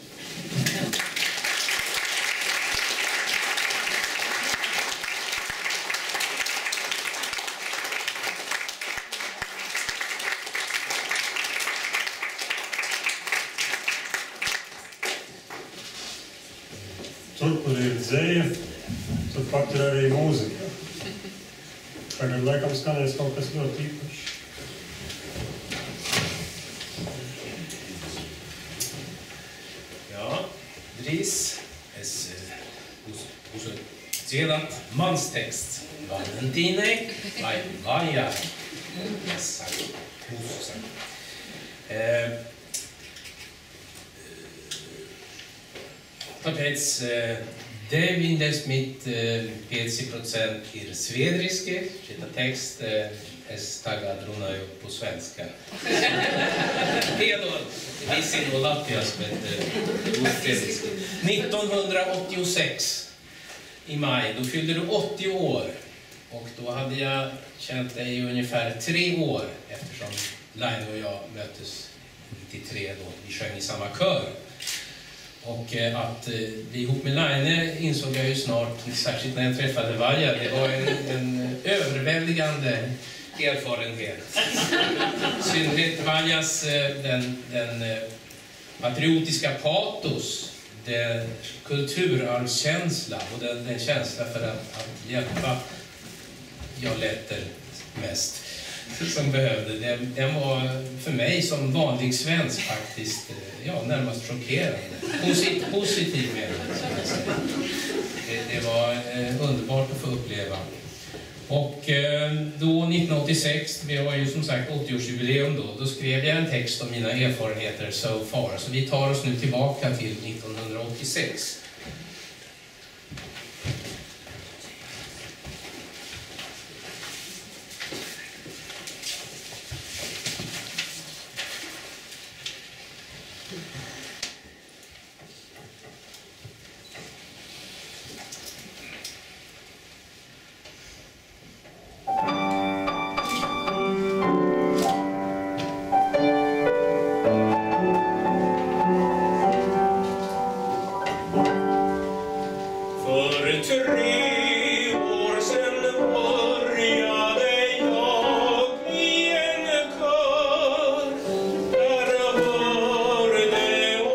Tur, kur ir dzēja, turpat ir arī mūzika. Tagad laikam skanēs kaut kas ļoti īpašs. Ja, drīz es būšu dziedāt mans teksts Valentīnai vai Vājai. Es saku, mūsu saku. Tāpēc 95% ir sviedriski. Šita teksta es tagad runāju po svenska. Piedod visi no Latvijas, bet sviedriski. 1986 i maj, då fyllde du 80 år. Och då hade jag känt dig i ungefär 3 år eftersom Laine och jag möttes 93 då. Vi sjöng i samma kör. Och att bli ihop med Laine insåg jag ju snart, särskilt när jag träffade Vaja, det var en överväldigande erfarenhet. Synnerhet Vajas den patriotiska patos, den kulturarvskänsla och den känsla för att hjälpa jag lätter mest som behövde. Den var för mig som vanlig svensk faktiskt närmast chockerande. Positiv med det var underbart att få uppleva. Och då 1986, vi har ju som sagt 80-årsjubileum då skrev jag en text om mina erfarenheter so far. Så vi tar oss nu tillbaka till 1986. Där var det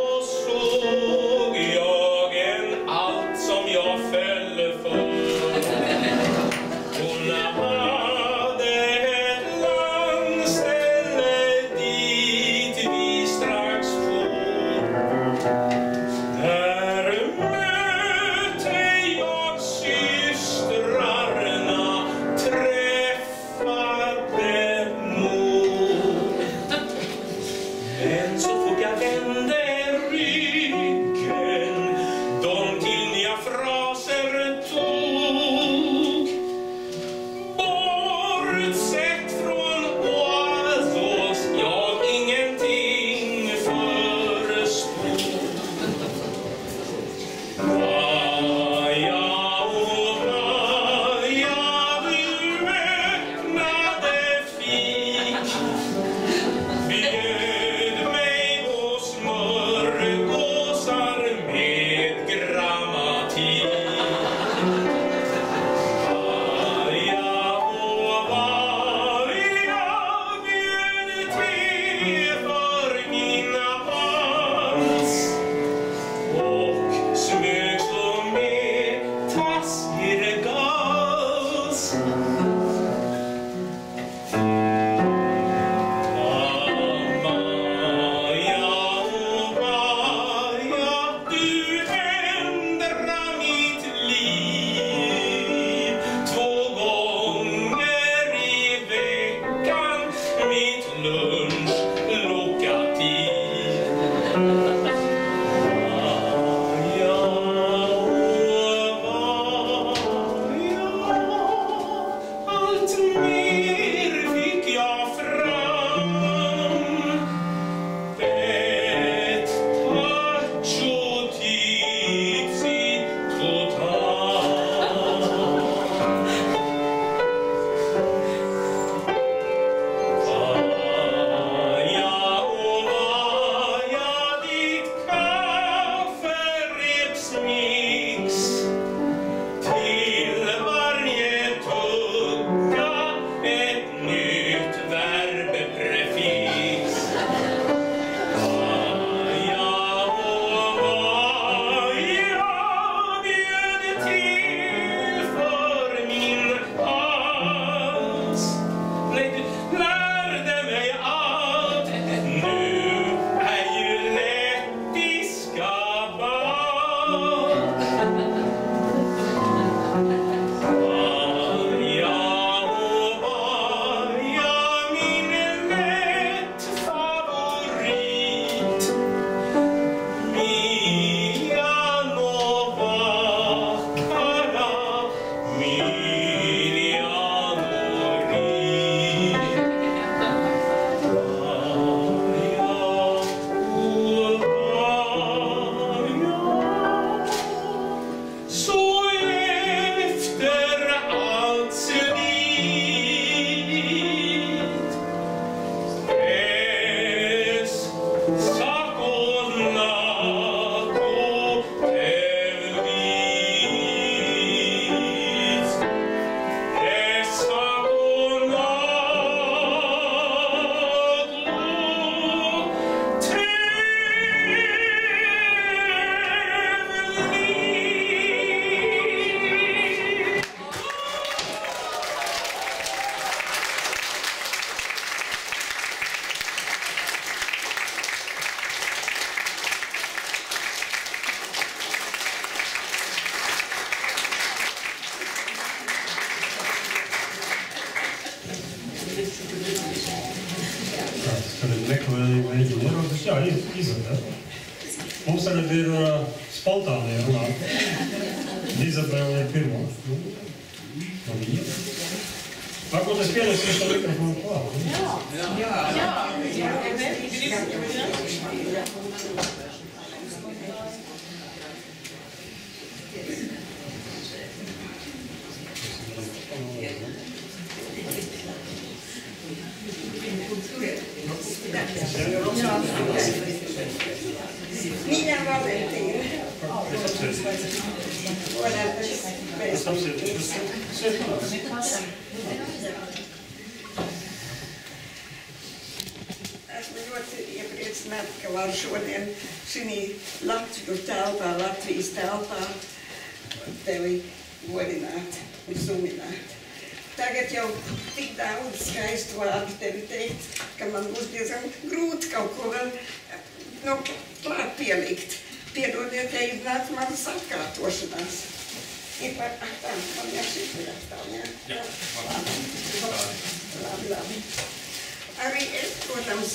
Mums tagad ir spontānie runāt. Izabela ir pirmā. Varbūt es pienesu šo mikrofonu klāt. Jā. Mīļā Valentīna. Esmu ļoti iepriecināta, ka varu šodien šī Latvijas telpā tevi godināt un sumināt. Tagad jau tik daudz skaistu vārdu tevi teikt, ka man būs diezgan grūti kaut ko vēl klāt pielikt. Piedodiet, ja iznāca manas atkārtošanās. Ir par tā, man jau šis ir atstāv, jā? Labi. Arī es, protams,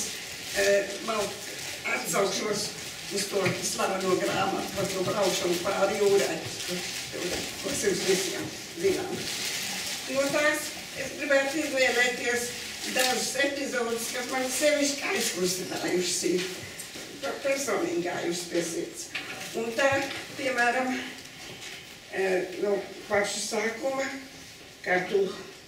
atsaukšos uz to slaveno grāmatu par to braukšanu pāri jūrai, ko jums visiem zinām. No tās es gribētu izvēlēties dažas epizodus, kas man sevišķi aizkustinājušas ir, personīgi gājušas pie sirds. Un tā, piemēram, no paša sākuma, kā tu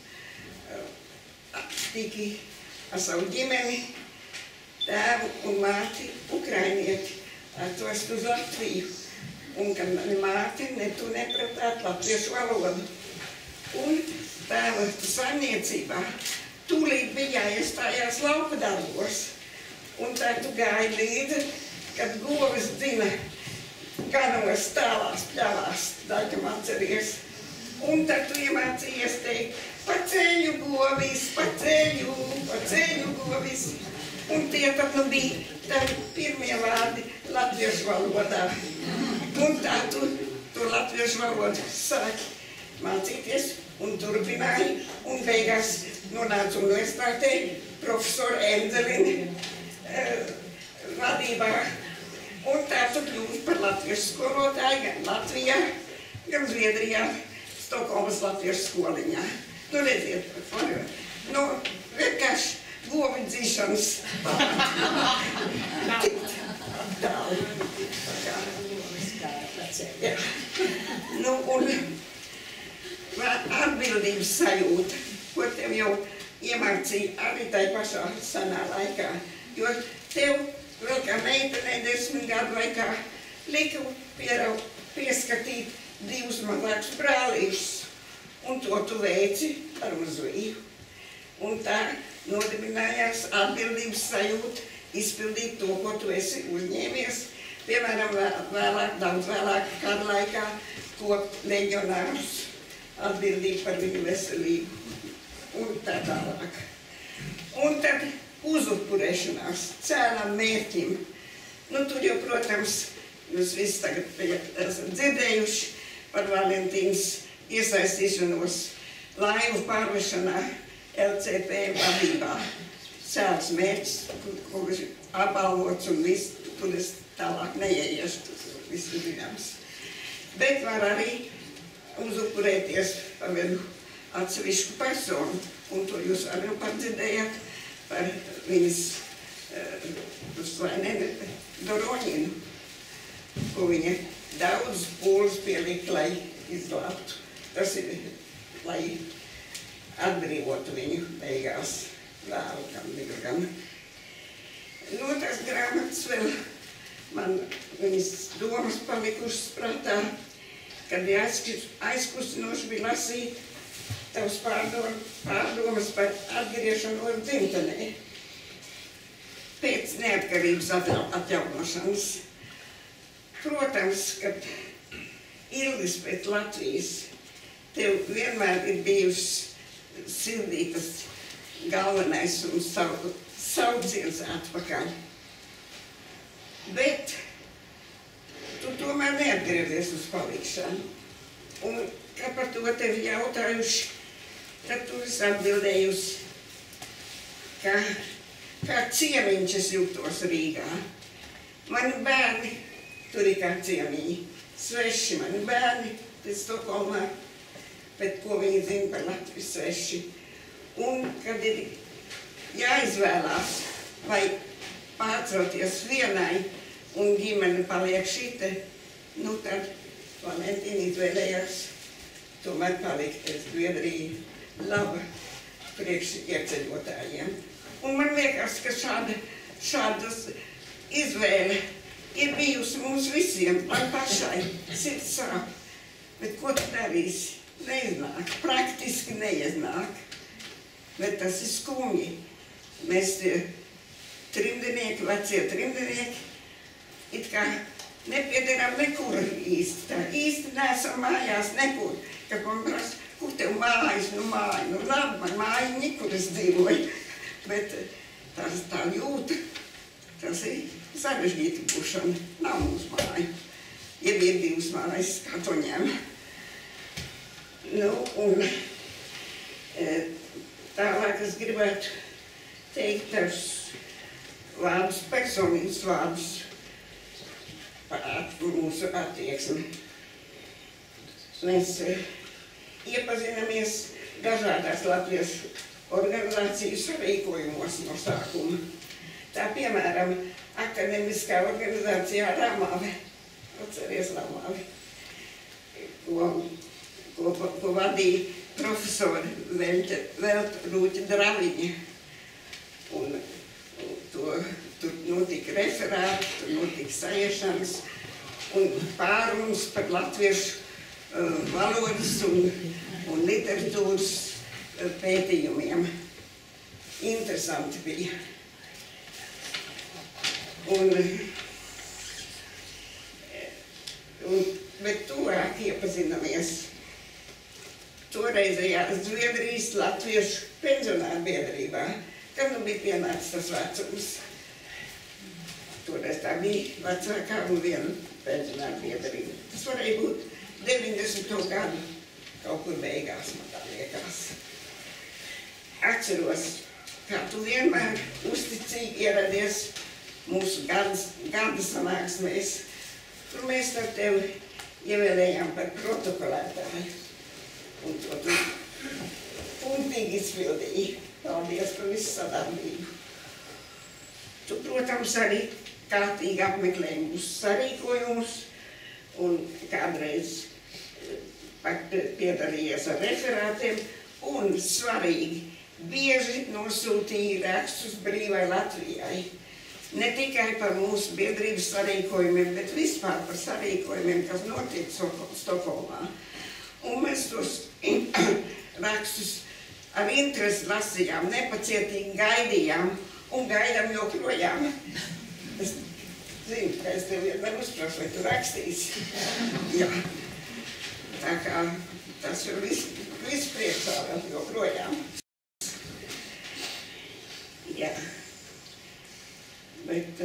tiki ar savu ģimeni, tēvu un māti ukrainieti, atvost uz Latviju. Un kad mani māti, ne tu nepratāt latviešu valodu. Un tēva saimniecībā tūlīt bija jāiestājās lauku darbos. Un tā tu gāji līdzi, kad govis dzina ganos tālās pļavās, daļam atceries. Un tad tu iemācījies teikt, paceļu govis, paceļu govis. Un tie tad bija tavi pirmie vārdi latviešu valodā. Un tā tu latviešu valodu sāki mācīties un turpināji, un beigās nonāca universitātē profesora Enzelina vadībā. Un tā tu kļūsi par latviešu skolotāju gan Latvijā, gan Zviedrijā, Stokholmas latviešu skoliņā. Nu, redziet, vienkārši govi dzīšanas tikt tālu. Jā. Nu, un atbildības sajūta, ko tev jau iemācīja arī tai pašā senā laikā. Jo tev vēl kā meitenei 10 gadu laikā lika pieskatīt 2 mazākus brālīšus. Un to tu veici ar uzviju. Un tā nodibinājās atbildības sajūta izpildīt to, ko tu esi uzņēmies. Piemēram, daudz vēlāk kādu laikā kopt leģionārus, atbildīgi par viņu veselību un tā tālāk. Un tad uzupurēšanās cēlam mērķim. Nu, tur jau, protams, jūs visi tagad esat dzirdējuši par Valentīnas iesaistīšanos laivu pārvešanā LCP vadībā. Cēls mērķis, kurš apbalvots un viss, tur es tālāk neieiešu, tas viss ir zināms. Bet var arī uzupurēties par vienu atsevišķu personu, un to jūs arī dzirdējāt par viņas svainēni Doroņinu, ko viņa daudz pūles pielika, lai izglābtu. Tas ir, lai atbrīvotu viņu beigās vēl gan. No tās grāmatas vēl man viņas domas palikušas prātā, kad aizkustinoši bija lasīt tavas pārdomas par atgriešanos dzimtenē pēc neatkarības atjaunošanas. Protams, kad ilgas pēc Latvijas tev vienmēr ir bijusi sirdī tas galvenais un sauciens atpakaļ. Bet tu tomēr neatgriezies uz palikšanu. Un, kad par to tevi jautājuši, tad tu esi atbildējusi, kā ciemiņš es jūtos Rīgā. Mani bērni tur ir kā ciemiņi. Sveši mani bērni, pēc Stokholmā, bet ko viņi zina par Latviju sveši. Un, kad ir jāizvēlās, vai pārcelties vienai un ģimene paliek šite, nu tad Valentīna izvēlējās tomēr palikt Zviedrija laba priekš ieceļotājiem. Un man liekas, ka šādas izvēle ir bijusi mums visiem, man pašai sirds sāp. Bet ko tu darīsi? Neiznāk, praktiski neiznāk. Bet tas ir skumji. Mēs trimdinieki, vecie trimdinieki, it kā nepiederam nekur īsti. Tā īsti neesam mājās nekur. Kad man prasa, kur tev mājas? Nu māja, nu labi, man māja nekur es dzīvoju. Bet tā jūta, tas ir sarežģīta būšana. Nav mums māja. Ja ir divas mājas, kā to ņem. Nu, un tālāk es gribētu teikt dažus vārdus, personīgus vārdus par mūsu attieksmi. Mēs iepazinamies dažādās latviešu organizāciju sarīkojumos no sākuma. Tā, piemēram, akademiskā organizācijā Ramave, atceries Ramave, ko vadīja profesori Velta Rūķa Draviņa. Un tur notika referāti, tur notika saiešanas un pārunas par latviešu valodas un literatūras pētījumiem. Interesanti bija. Bet tuvāk iepazinamies toreizējā Zviedrijas latviešu pensionāru biedrībā, kad nu bija pienācis tas vecums. Toreiz tā bija vecākā un viena pensionāru biedrība. Tas varēja būt 90. gadu kaut kur beigās, man tā liekas. Atceros, kā tu vienmēr uzticīgi ieradies mūsu gada sanāksmēs. Tur mēs ar tevi ievēlējām par protokolētāju. Un to tu punktīgi izpildīji. Paldies par visu sadarbību. Tu, protams, arī kārtīgi apmeklēji mūsu sarīkojumus un kādreiz piedalījies ar referātiem un svarīgi bieži nosūtīja rakstus Brīvai Latvijai. Ne tikai par mūsu biedrības sarīkojumiem, bet vispār par sarīkojumiem, kas notiek Stokholmā. Un mēs tos rakstus ar interesi lasījām, nepacietīgi gaidījām un gaidām joprojām. Es zinu, ka es tev vienmēr uzprasu, vai tu rakstīsi. Jā. Tā kā tas ir viss priekšā vēl joprojām. Jā. Bet,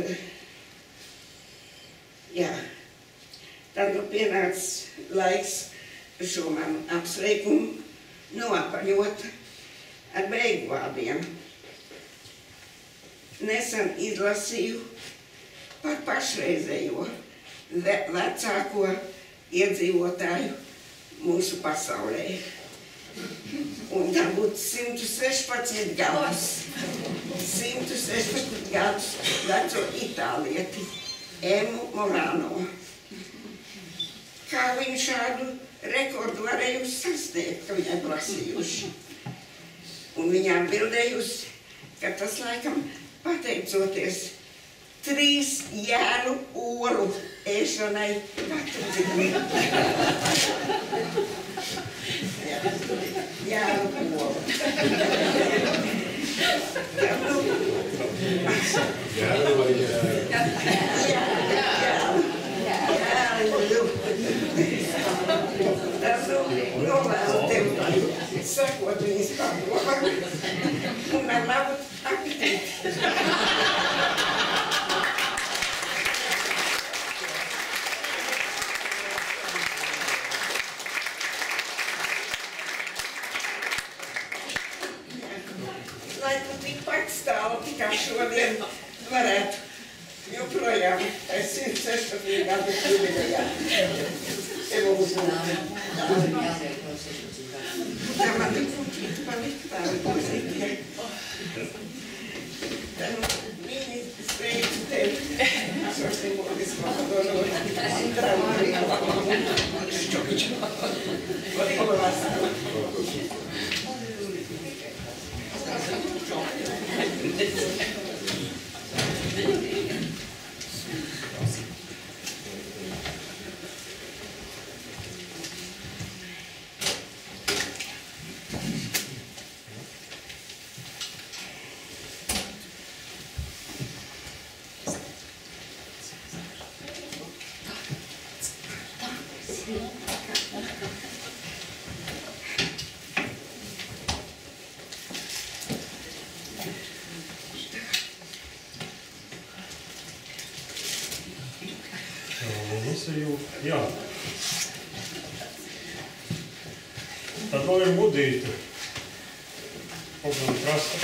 jā. Tad nu pienācis laiks šo manu apsveikumu noapaļot ar beigu vārdiem. Nesen izlasīju par pašreizējo vecāko iedzīvotāju mūsu pasaulē. Un tā būtu 116 gadus. 116 gadus veco itālieti Emu Morano. Kā viņi šādu rekordu varējusi sasniegt, ka viņai prasījuši. Un viņa atbildējusi, ka tas laikam pateicoties 3 jēlu olu ēšanai katru dienu. Jēlu olu. Jēlu vai jēlu. Tas novēlu tev sekot viņas padomam un ar labu apetīti. Lai tu tik patstāvti kā šodien varētu joprojām jubilejā, tas 116 gadu jubilejā. Evolūcionāli. Tā man palika tāda pozīcija. Tā mīni sveicu tevi. Asosim Molis Kodoru. Draugi. Vasāla. Jā. Tad vēl ir Budīte. Kaut man prasa.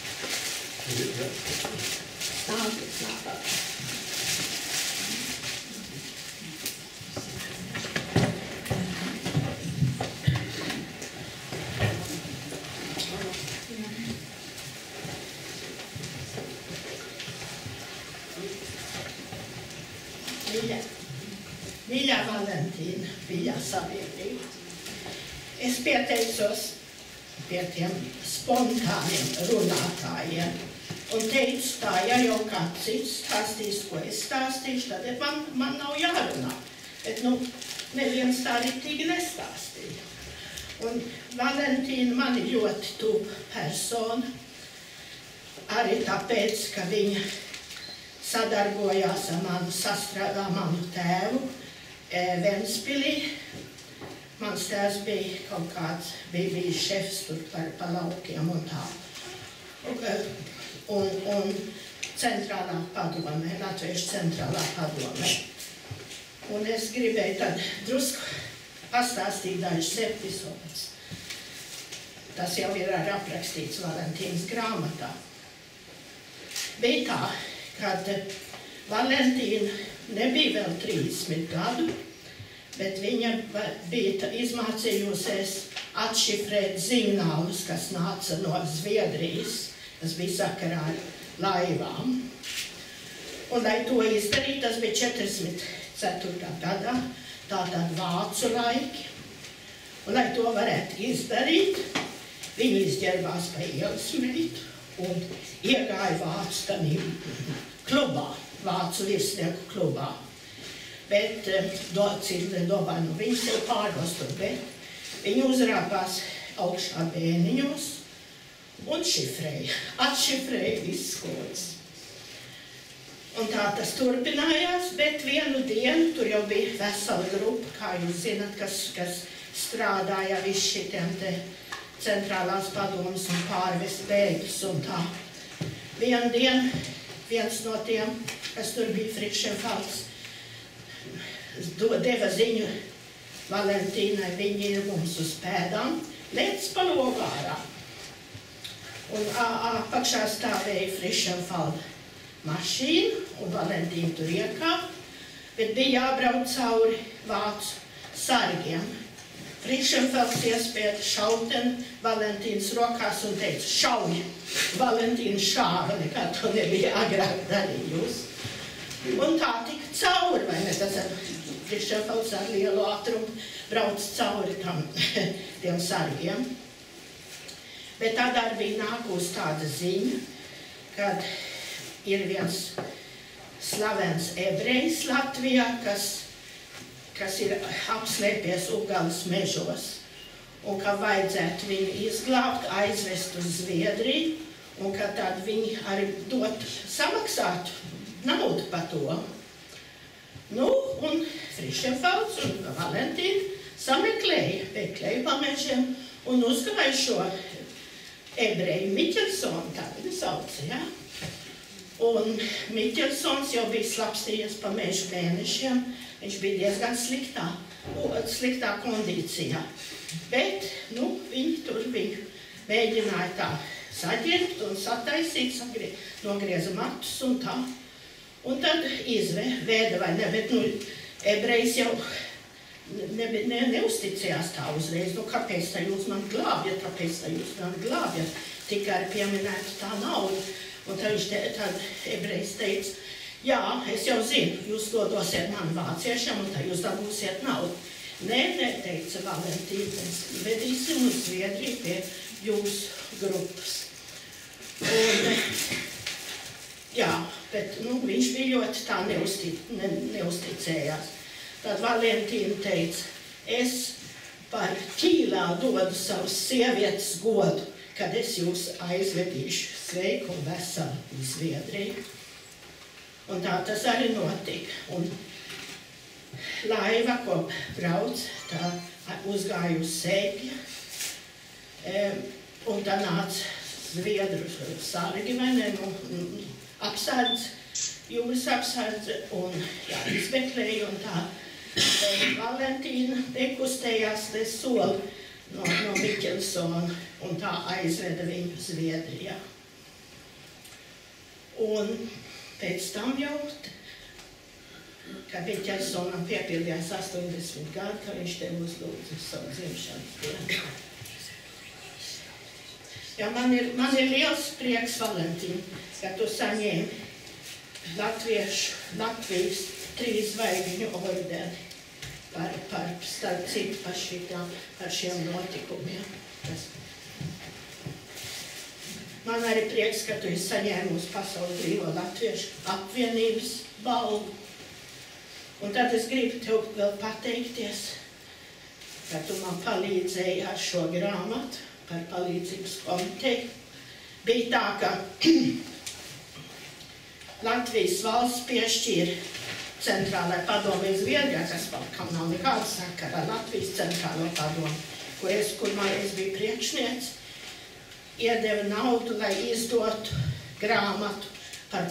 Mīļā Valentīna, mīļā sabiedrība. Es pieteicos pie tiem spontāniem runātājiem un teicu tā, ja jau kāds cits stāstīs, ko es stāstīšu, tad man nav jārunā. Bet, neviens tā ritīgi nestāstīja. Un Valentīna man ir ļoti tuva persona, arī tāpēc, ka viņa sadarbojās ar manu tēvu Ventspilī. Mans tēvs bija kaut kāds, bija šefs tur par laukiem un tā. Un centrālā padomē, Latviešu centrālā padomē. Un es gribēju tad drusku pastāstīt dažus epizodus. Tas jau ir arī aprakstīts Valentīnas grāmatā. Bija tā, kad Valentīna nebija vēl 30 gadu, bet viņa bija izmācījusies atšifrēt signālus, kas nāca no Zviedrijas, kas bija sakarā ar laivām. Un, lai to izdarītu, tas bija 44. gadā, tātad vācu laiki. Un, lai to varētu izdarīt, viņi izģērbās pa ielas meitu un iegāja vācu klubā, vācu virsnieku klubā. Bet viņas jau pārvos tur, bet viņi uzrāpās augšā bēniņos un atšifrēja viss kods. Un tā tas turpinājās, bet vienu dienu tur jau bija vesela grupa, kā jūs zinat, kas strādāja visi šitiem te centrālās padomas un pārvest bēgļus un tā. Vienu dienu viens no tiem, kas tur bija Frikšenfalds, deva ziņu Valentīnai, viņi ir mums uz pēdām, lec pa logu ārā. Un apakšā stāvēja Frikšenfalda mašīna, un Valentīna tur iekāp, bet bija jābrauc cauri vācu sargiem. Frikšenfelds iespieda šauteni Valentīnas rokās un teica, šauj! Valentīna šāva, nekā to nebija agrāk darījusi. Un tā tika cauri, vai ne? Tas Frikšenfelds ar lielu ātrumu brauc cauri tiem sargiem. Bet tad arī bija nākūs tāda ziņa, kad ir viens slavens ebrejs Latvijā, kas ir apslēpies Ugāles mežos, un ka vajadzētu viņu izglābt, aizvest uz Zviedriju, un ka tad viņi arī samaksātu naudu par to. Un Frikšenfelds un Valentīna meklēja pa mežiem un uzgāja šo ebreju Miķelsonu, tā viņa sauca, ja? Un Miķelsons jau bija slapstījies pa mežu mēnešiem, viņš bija diezgan sliktā kondīcijā. Bet, viņi tur viņu mēģināja tā saģērbt un sataisīt, nogrieza matus un tā. Un tad izvēda vai ne, bet, ebrejs jau neuzticējās tā uzreiz. Kāpēc tā jūs man glābjat, kāpēc tā jūs man glābjat? Tikai ar pieminētu tā naudu. Un tad ebrejs teica, jā, es jau zinu, jūs to dosiet man vāciešam, un tad jūs dabūsiet naudu. Nē, teica Valentīna, mēs vedīsim uz Zviedriju pie jūsu grupas. Un, jā, bet viņš bija ļoti tā neuzticējās. Tad Valentīna teica, es par ķīlā dodu savus sievietes godu, kad es jūs aizvedīšu sveiku un veselu uz Zviedriju. Un tā tas arī notika. Un laiva, ko brauc, tā uzgāja uz Sēgļa. Un tā nāca Zviedru sargi, vai ne, apsardz, jūras apsardz, un izmeklēja, un tā Valentīna nekustējās te soli no Miķelsona, un tā aizveda viņu Zviedrijā. Un pēc tam jau, kad Miķelsonam piepildījās 80 gadi, ka viņš te uzlūdza savu dzimšanas dienu. Jā, man ir liels prieks, Valentīna, ka tu saņēmi Latvijas 3 zvaigžņu ordeni starp citu par šiem notikumiem. Man arī prieks, ka tu esi saņēmusi Pasaules brīvo latviešu apvienības balvu. Un tad es gribu tev vēl pateikties, ka tu man palīdzēji ar šo grāmatu par palīdzības komiteju. Bija tā, ka Latvijas valsts piešķīra centrālai padomei Zviedrijā, kas kam nav nekāda sakara ar Latvijas centrālo padomu, kur es biju priekšniece, iedeva naudu, lai izdotu grāmatu par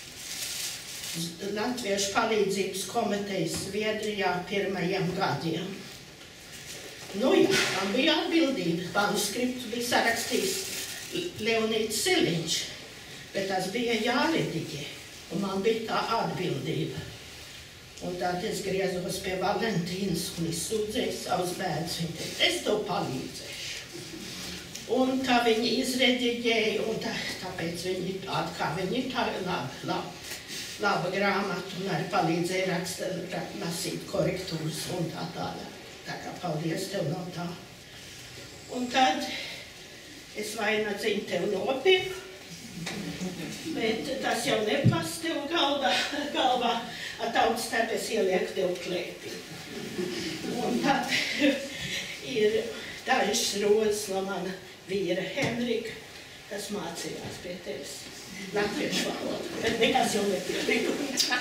Latviešu palīdzības komitejas Zviedrijā pirmajiem gadiem. Jā, man bija atbildība. Manuskriptu bija sarakstījis Leonīds Siliņš, bet tas bija jārediģē, un man bija tā atbildība. Un tad es griezos pie Valentīnas un izsūdzēju savus bēdus. Viņa teica, es tev palīdzēšu. Un tā viņi izrediģēja, un tāpēc viņi tāda, kā viņi tā laba grāmata, un arī palīdzēja lasīt korektūras un tā tālāk. Tā kā paldies tev no tā. Un tad es vainadziņu tev nopirku, bet tas jau nepas tev galvā, tautas starp es ielieku tev klēpī. Un tad ir dažas rozes no mana vīra Henrika, kas mācījās pie tevis latviešu valodu, bet nekas jau nepirku.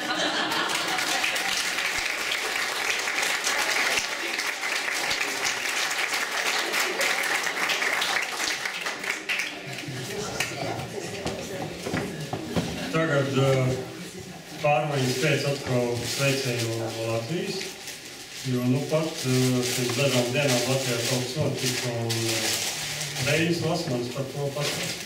Tagad pārmaiņas pēc atkal sveicēju no Latvijas, jo pat pirms dažām dienām Latvijā kaut kas notika, un Reinis Lasmans par to pastāst.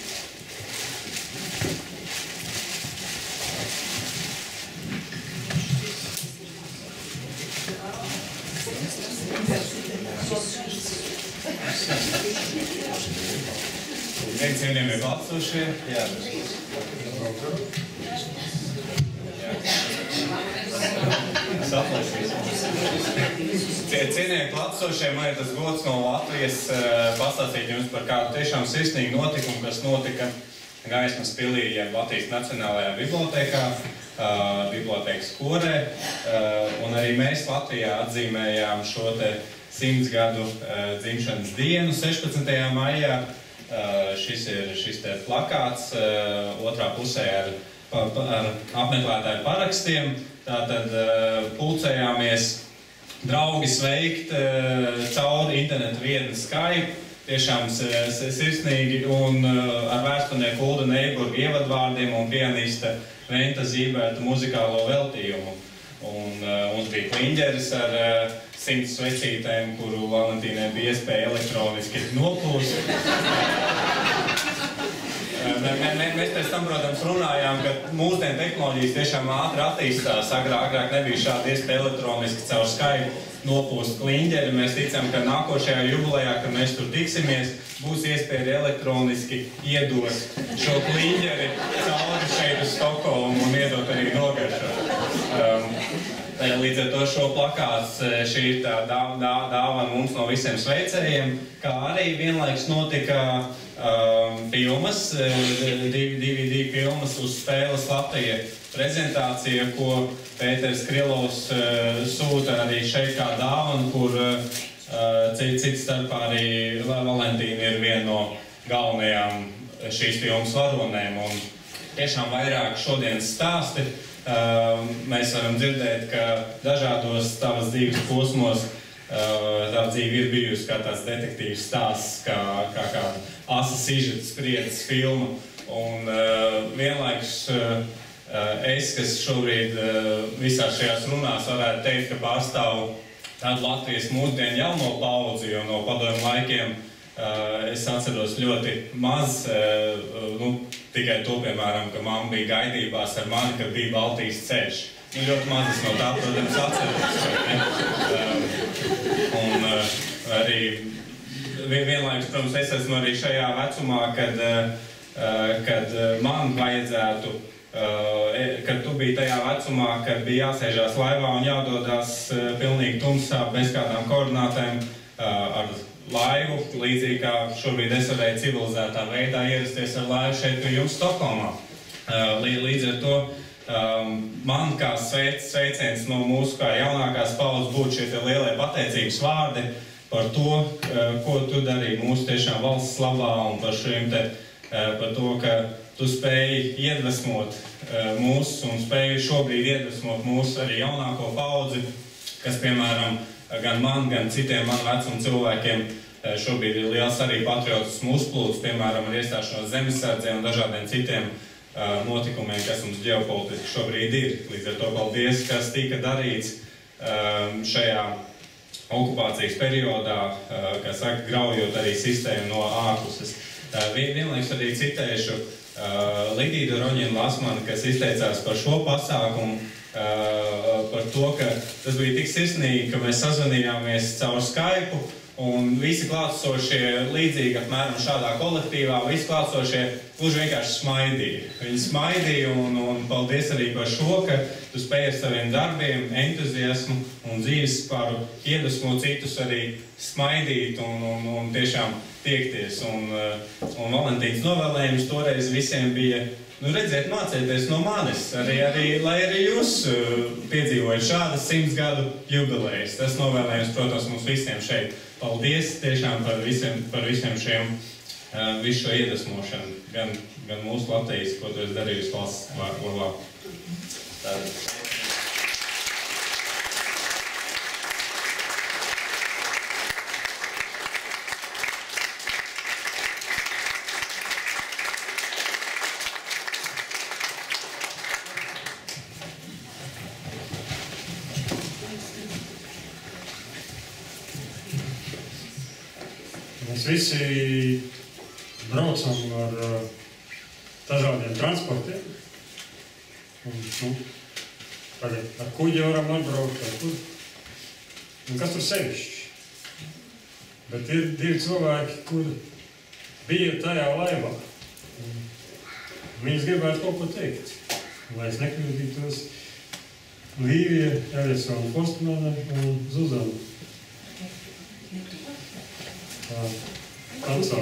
Cienījamie klātesošie. Cienījamie klātesošie, man ir tas gods no Latvijas pastāstīt jums par kādu tiešām sirsnīgu notikumu, kas notika Gaismas pilī, jeb Latvijas Nacionālajā bibliotēkā, bibliotēkas korē, un arī mēs Latvijā atzīmējām šo te 100 gadu dzimšanas dienu 16. maijā. Šis te plakāts otrā pusē ar apmeklētāju parakstiem. Tātad pulcējāmies draugi sveikt caur internetu vietni Skype. Tiešām sirsnīgi un ar vēsturnieku Ulda Neiburga ievadvārdiem un pianista Venta Zīberta muzikālo veltījumu. Un mums bija kliņģeris ar 100 svecītēm, kuru Valentīnai bija iespēja elektroniski nopūst. Mēs pēc tam, protams, runājām, ka mūsdienu tehnoloģijas tiešām ātri attīstās. Agrāk nebija šāda iespēja elektroniski caur Skype nopūst kliņģeri. Mēs ticam, ka nākošajā jubilejā, kad mēs tur tiksimies, būs iespēja elektroniski iedot šo kliņģeri cauri šeit uz Stokholmu un iedot arī nogaršot. Līdz ar to šo plakāts, šī ir tā dāvana mums no visiem sveicējiem, kā arī vienlaiks notika filmas, DVD filmas uz spēles Latvija prezentācija, ko Pēters Krilovs sūta arī šeit kā dāvanu, kur cits starpā arī Valentīna ir viena no galvenajām šīs filmas varonēm. Un tiešām vairāk šodienas stāsti. Mēs varam dzirdēt, ka dažādos tavas dzīves posmos tava dzīve ir bijusi kā tāds detektīvs stāsts, kā kāda asa sižeta spriedzes filma. Un vienlaikus es, kas šobrīd visās šajās runās varētu teikt, ka pārstāvu tādu Latvijas mūsdienu jauno paudzi, jo no padomju laikiem es atceros ļoti maz, tikai to, piemēram, ka mamma bija gaidībās ar mani, kad bija Baltijas ceļš. Ļoti maz es no tā, protams, atceros. Un arī vienlaikus, protams, es esmu arī šajā vecumā, kad man vajadzētu, kad tu biji tajā vecumā, kad bija jāsēžās laivā un jādodās pilnīgi tumsā bez kādām koordinātēm ar laivu, līdzīgi kā šobrīd es varēju civilizētā veidā ierasties ar laivu šeit pie jums Stokholmā. Līdz ar to man kā sveiciens no mūsu kā jaunākās paudzes būtu šie lielie pateicības vārdi par to, ko tu darīji mūsu tiešām valsts labā un par to, ka tu spēji iedvesmot mūs un spēji šobrīd iedvesmot mūsu arī jaunāko paudzi, kas, piemēram, gan man, gan citiem man vecuma cilvēkiem šobrīd ir liels arī patriotismu uzplūds, piemēram, ar iestāšanos zemesardzē un dažādiem citiem notikumiem, kas mums ģeopolitiski šobrīd ir. Līdz ar to paldies, kas tika darīts šajā okupācijas periodā, kā saka, graujot arī sistēmu no ārpuses. Vienlaikus arī citēšu Lidīdu Roņinu Lasmanu, kas izteicās par šo pasākumu, par to, ka tas bija tik sirsnīgi, ka mēs sazvanījāmies caur Skype un visi klātsošie līdzīgi apmēram šādā kolektīvā, visi klātsošie gluži vienkārši smaidīja. Viņi smaidīja un paldies arī par šo, ka tu spēji ar saviem darbiem, entuziasmu un dzīvesparu iedvesmot citus arī smaidīt un tiešām tiekties. Un Valentīnas novēlējums toreiz visiem bija redziet, mācieties no manis, lai arī jūs piedzīvojat šādas 100 gadu jubilejas. Tas novēlējums, protams, mums visiem šeit. Paldies tiešām par visiem šiem, visu šo iedvesmošanu, gan mūsu Latvijas, ko tu esi darījusi valsts labā. Mēs visi braucam ar dažādiem transportiem. Tagad ar kuģi varam atbraukt, ar kur. Un kas tur sevišķi? Bet ir divi cilvēki, kur bija tajā laivā. Viņas gribētu kaut ko teikt. Lai es nekļūdītos, Līvija, Elisona Postmane un Zuzana. Kancā.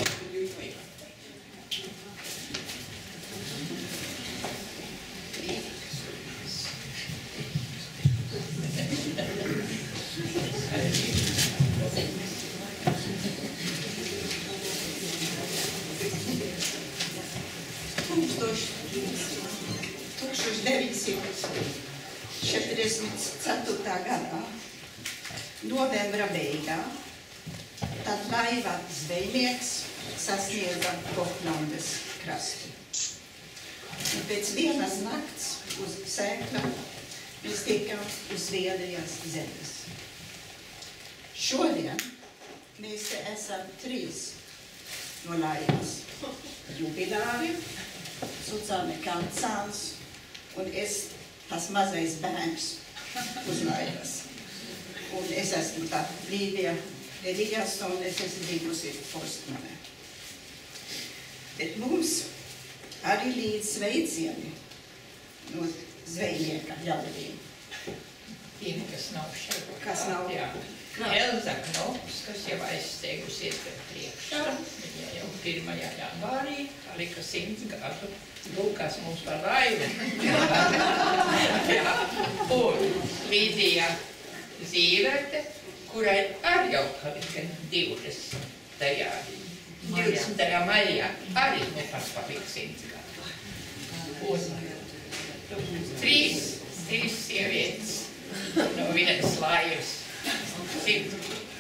Gadā, novembra beigā, tad laiva zvejnieks sasniedza Gotlandes krastu. Un pēc vienas nakts uz sēkla mēs tikām uz Zviedrijas zemes. Šodien mēs te esam 3 no Laivas jubilāri, Sucāne Kancāns un es tas mazais bērns uz Laivas. Un es esmu tā Līdija Elijas un es esmu bijusi Postmane. Bet mums arī līdz sveicieni no zvejnieka Jaunīm. Tiem, kas nav šeit. Kas nav? Jā. Elza Knops, kas jau aizsteigusies pēc priekšā. Viņa jau 1. janvārī palika 100 gadu. Lūkas mums par laivu. Jā. Un Līdija Zīverte, kurai arī jau palika 20. maijā, arī nu pat palika 100 gadu. Un trīs sievietes no vienas laivas. 100.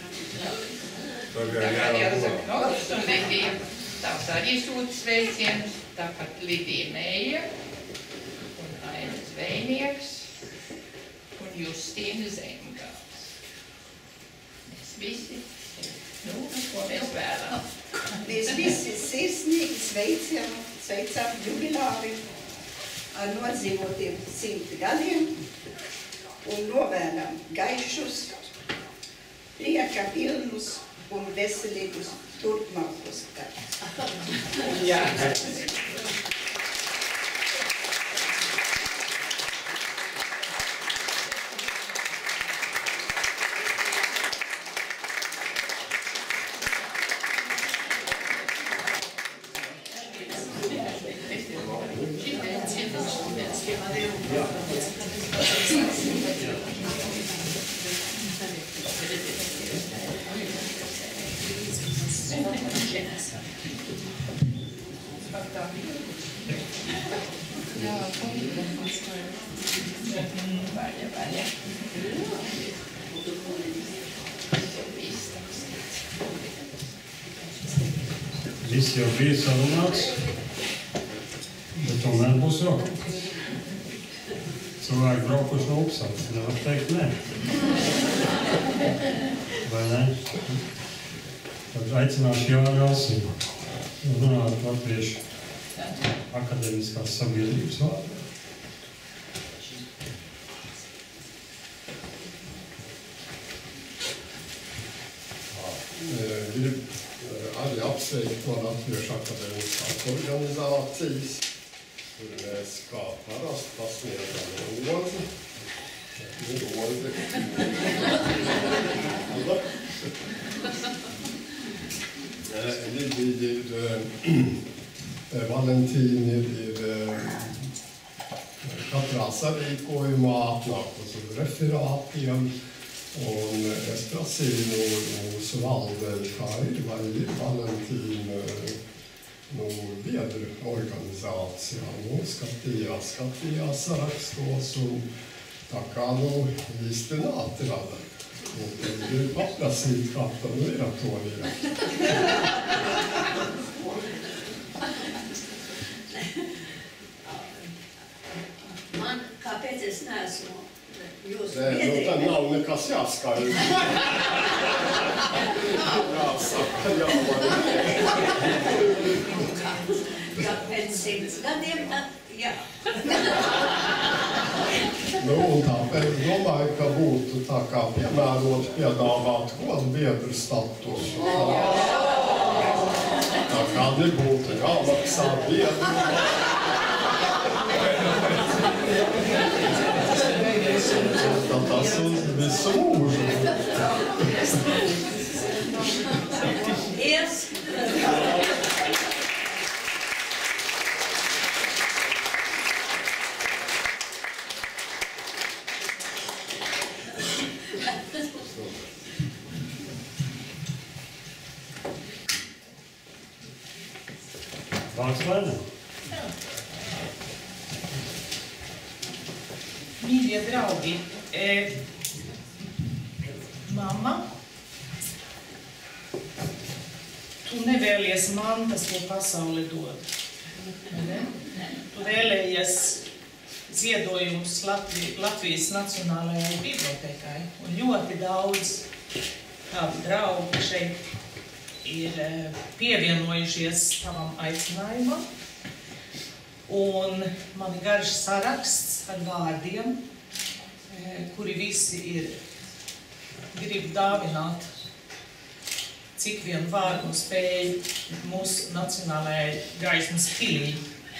Tāpat Elza Knops un Lidija, tās arī sūta sveicienus, tāpat Lidija Meija un Aina Zvejnieks un Justīna Zemgals. Mēs visi, ko mēs vēlam. Mēs visi sirsnīgi sveicam jubilāri ar nodzīvotiem 100 gadiem un novēlam gaišus, prieka pilnus un veselīgus turpmākos gadus. Jā. Viss jau bija sarunāts, bet tomēr būs vēl. Cilvēki braukuši no Upsalas, nevar teikt nē. Vai ne? Tad aicināšu Jāni Alsinu runāt Latviešu akadēmiskās sabiedrības vārdā. Arī apsveikt no Latviešu akadēmiskās organizācijas, kur mēs kā parasti pasniedzam rozi. Valentīna ir katrā sarīkojumā atnākus uz referātiem. Un es prasīju no mūsu valdei, kā ir, vai ir Valentīna biedru organizācijā. Skatījās sarakstos un tā kā īsti neatrada. Un tad ir paprasīt, kā tad ir ar to Man, kāpēc es neesmu jūsu biedrība? Nē, tad nav nekas jāskaidro. Jāsaka, jā, Kā pēc 100 gadiem, jā. Un tāpēc domāju, ka būtu tā kā piemērot piedāvāt godbiedru statusu. Tā kā nebūtu jāmaksā biedru. Tas uz visu mūžu. Ies. Vārds vai ne? Mīļie draugi, mamma, tu nevēlies mantas, ko pasaule dod. Tu vēlējies ziedojumus Latvijas Nacionālajai bibliotekai, un ļoti daudz tādu draugu šeit ir pievienojušies tavam aicinājumam. Un man ir garš saraksts ar vārdiem, kuri visi grib dāvināt, cik vien vārdu spēj mūsu nacionālajai gaismas pilī.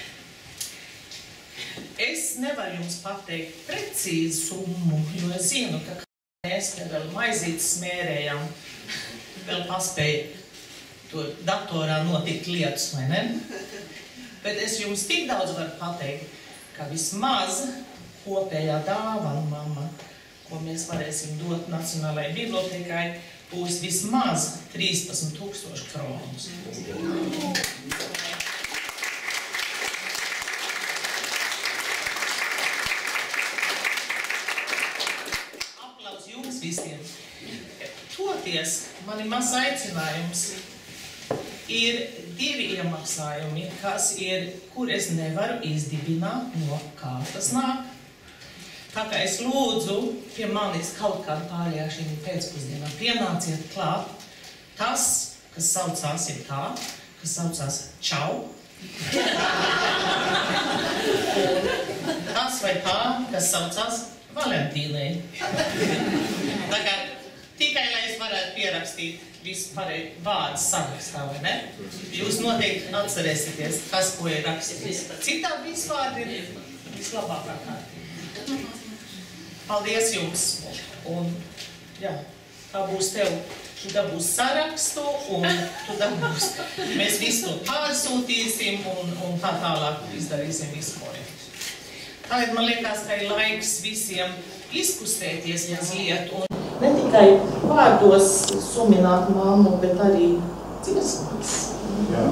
Es nevaru jums pateikt precīzu summu, jo es zinu, ka mēs te vēl maizītes smērējam, vēl paspēja tur datorā notikt lietas, vai ne? Bet es jums tik daudz varu pateikt, ka vismaz kopējā dāvana, ko mēs varēsim dot Nacionālajai bibliotekai, būs vismaz 13,000 kronus. Aplaus jums visiem. Toties, man ir mazs aicinājums. Ir 2 iemaksājumi, kur es nevaru izdibināt, no kā tas nāk. Tā kā es lūdzu pie manis kaut kādu pārējā šīm pēcpusdienām, pienāciet klāt tas, kas saucās ir tā, kas saucās čau. Tas vai tā, kas saucās Valentīnai. Tā kā tikai, lai es varētu pierakstīt visu pārēju vārdu sarakstā, vai ne? Jūs noteikti atcerēsieties, kas, ko ir rakstījis. Citādi visi vārdi ir vislabākā kārtība. Paldies jums! Un, jā, tā būs tev. Tu dabūs sarakstu un tu dabūs. Mēs visu to pārsūtīsim un tā tālāk izdarīsim visu, ko ir. Tagad man liekas, ka ir laiks visiem izkustēties mazliet un ne tikai vārdos sumināt mammu, bet arī dziesmās. Jā.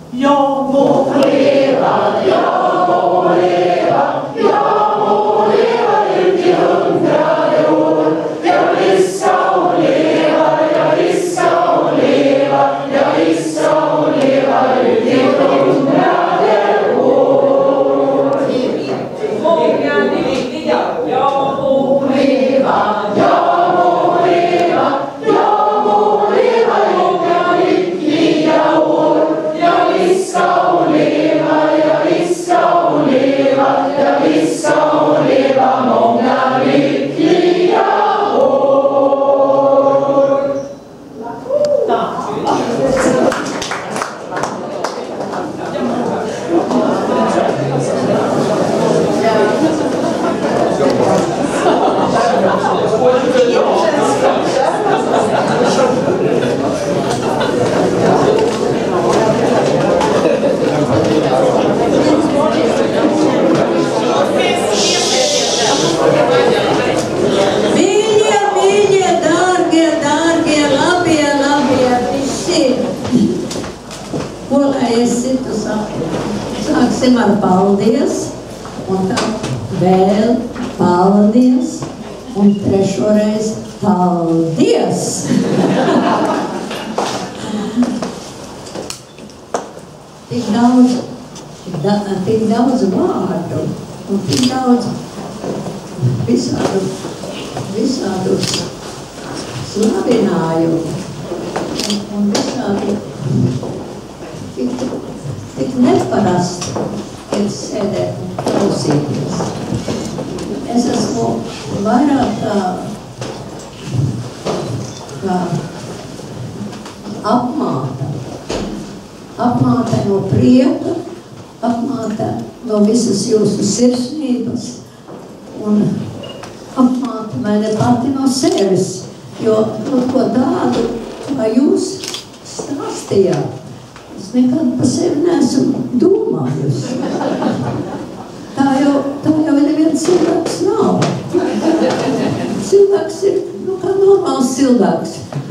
Sāksim ar paldies, un tad vēl paldies, un trešoreiz paldies. Tik daudz vārdu, un tik daudz visādus slavinājumu, un visādi tik neparasti ir sēdēt un klausīties. Es esmu vairāk kā apmāta no prieka, apmāta no visas jūsu sirsnības un apmāta mani pati no sevis, jo kaut ko tādu, kā jūs stāstījāt, es nekad par sevi neesmu domājusi. Tā jau neviens cilvēks nav. Cilvēks ir, kā normāls cilvēks.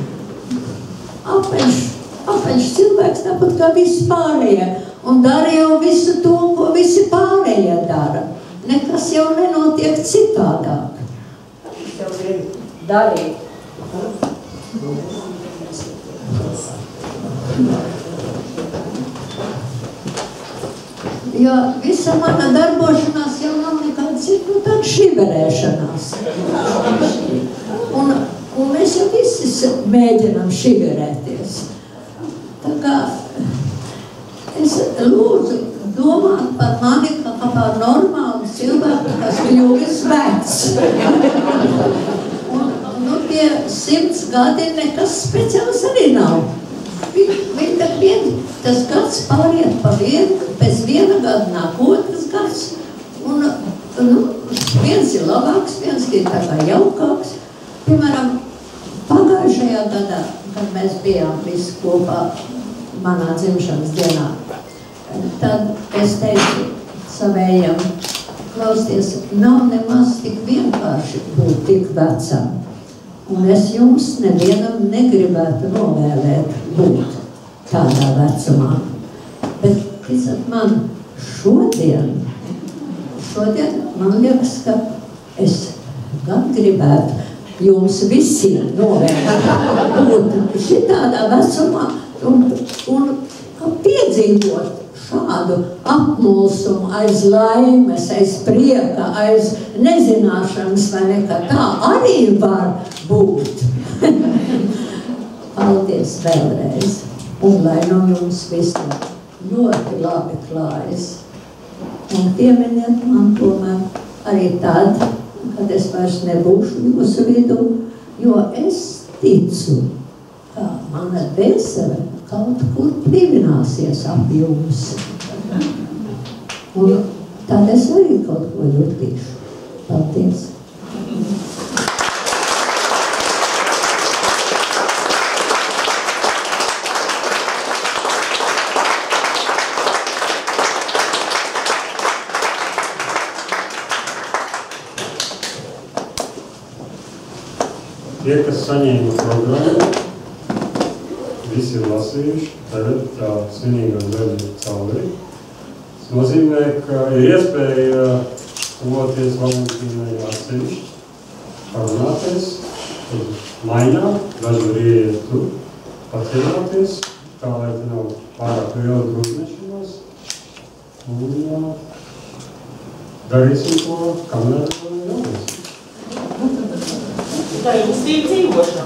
Apeņš cilvēks, tāpat kā visi pārējie. Un dara jau visu to, ko visi pārējie dara. Nekas jau nenotiek citādāk. Es jau gribu darīt. Jo visa mana darbošanās jau nav nekāda cita, tāda šiverēšanās. Un mēs jau visi mēģinām šiverēties. Tā kā es lūdzu domāt par mani kā par normālu cilvēku, kas kļuvis vecs. Un tie 100 gadi nekas speciāls arī nav. Viņi tad tas gads pāriet pa vienu, pēc viena gada nāk otrs gads, un viens ir labāks, viens ir tā kā jaukāks. Piemēram, pagājušajā gadā, kad mēs bijām visi kopā manā dzimšanas dienā, tad es teicu savējam, klausties, nav nemaz tik vienkārši būt tik vecam. Un es jums nevienam negribētu novēlēt būt tādā vecumā. Bet, ticat man, šodien man liekas, ka es gan gribētu jums visiem novēlēt būt šitādā vecumā un piedzīvot šādu apmulsumu aiz laimes, aiz prieka, aiz nezināšanas vai nekā tā arī var būt. Paldies vēlreiz. Un lai no jums visiem ļoti labi klājas. Un pieminiet man tomēr arī tad, kad es vairs nebūšu jūsu vidū, jo es ticu, ka mana dvēsele kaut kur plivināsies ap jums. Un tad es arī kaut ko jutīšu. Paldies! Tie, kas saņēma programmu, visi ir lasījuši, tagad tā svinīgā gada cauri. Tas nozīmē, ka ir iespēja tuvoties Valentīnai atsevišķi, parunāties, maiņā, daži var ieiet tur, pacienāties, tā lai te nav pārāk liela grūtnešanās. Un darīsim to, kamēr jābūt. Tā ir uztīva dzīvošana.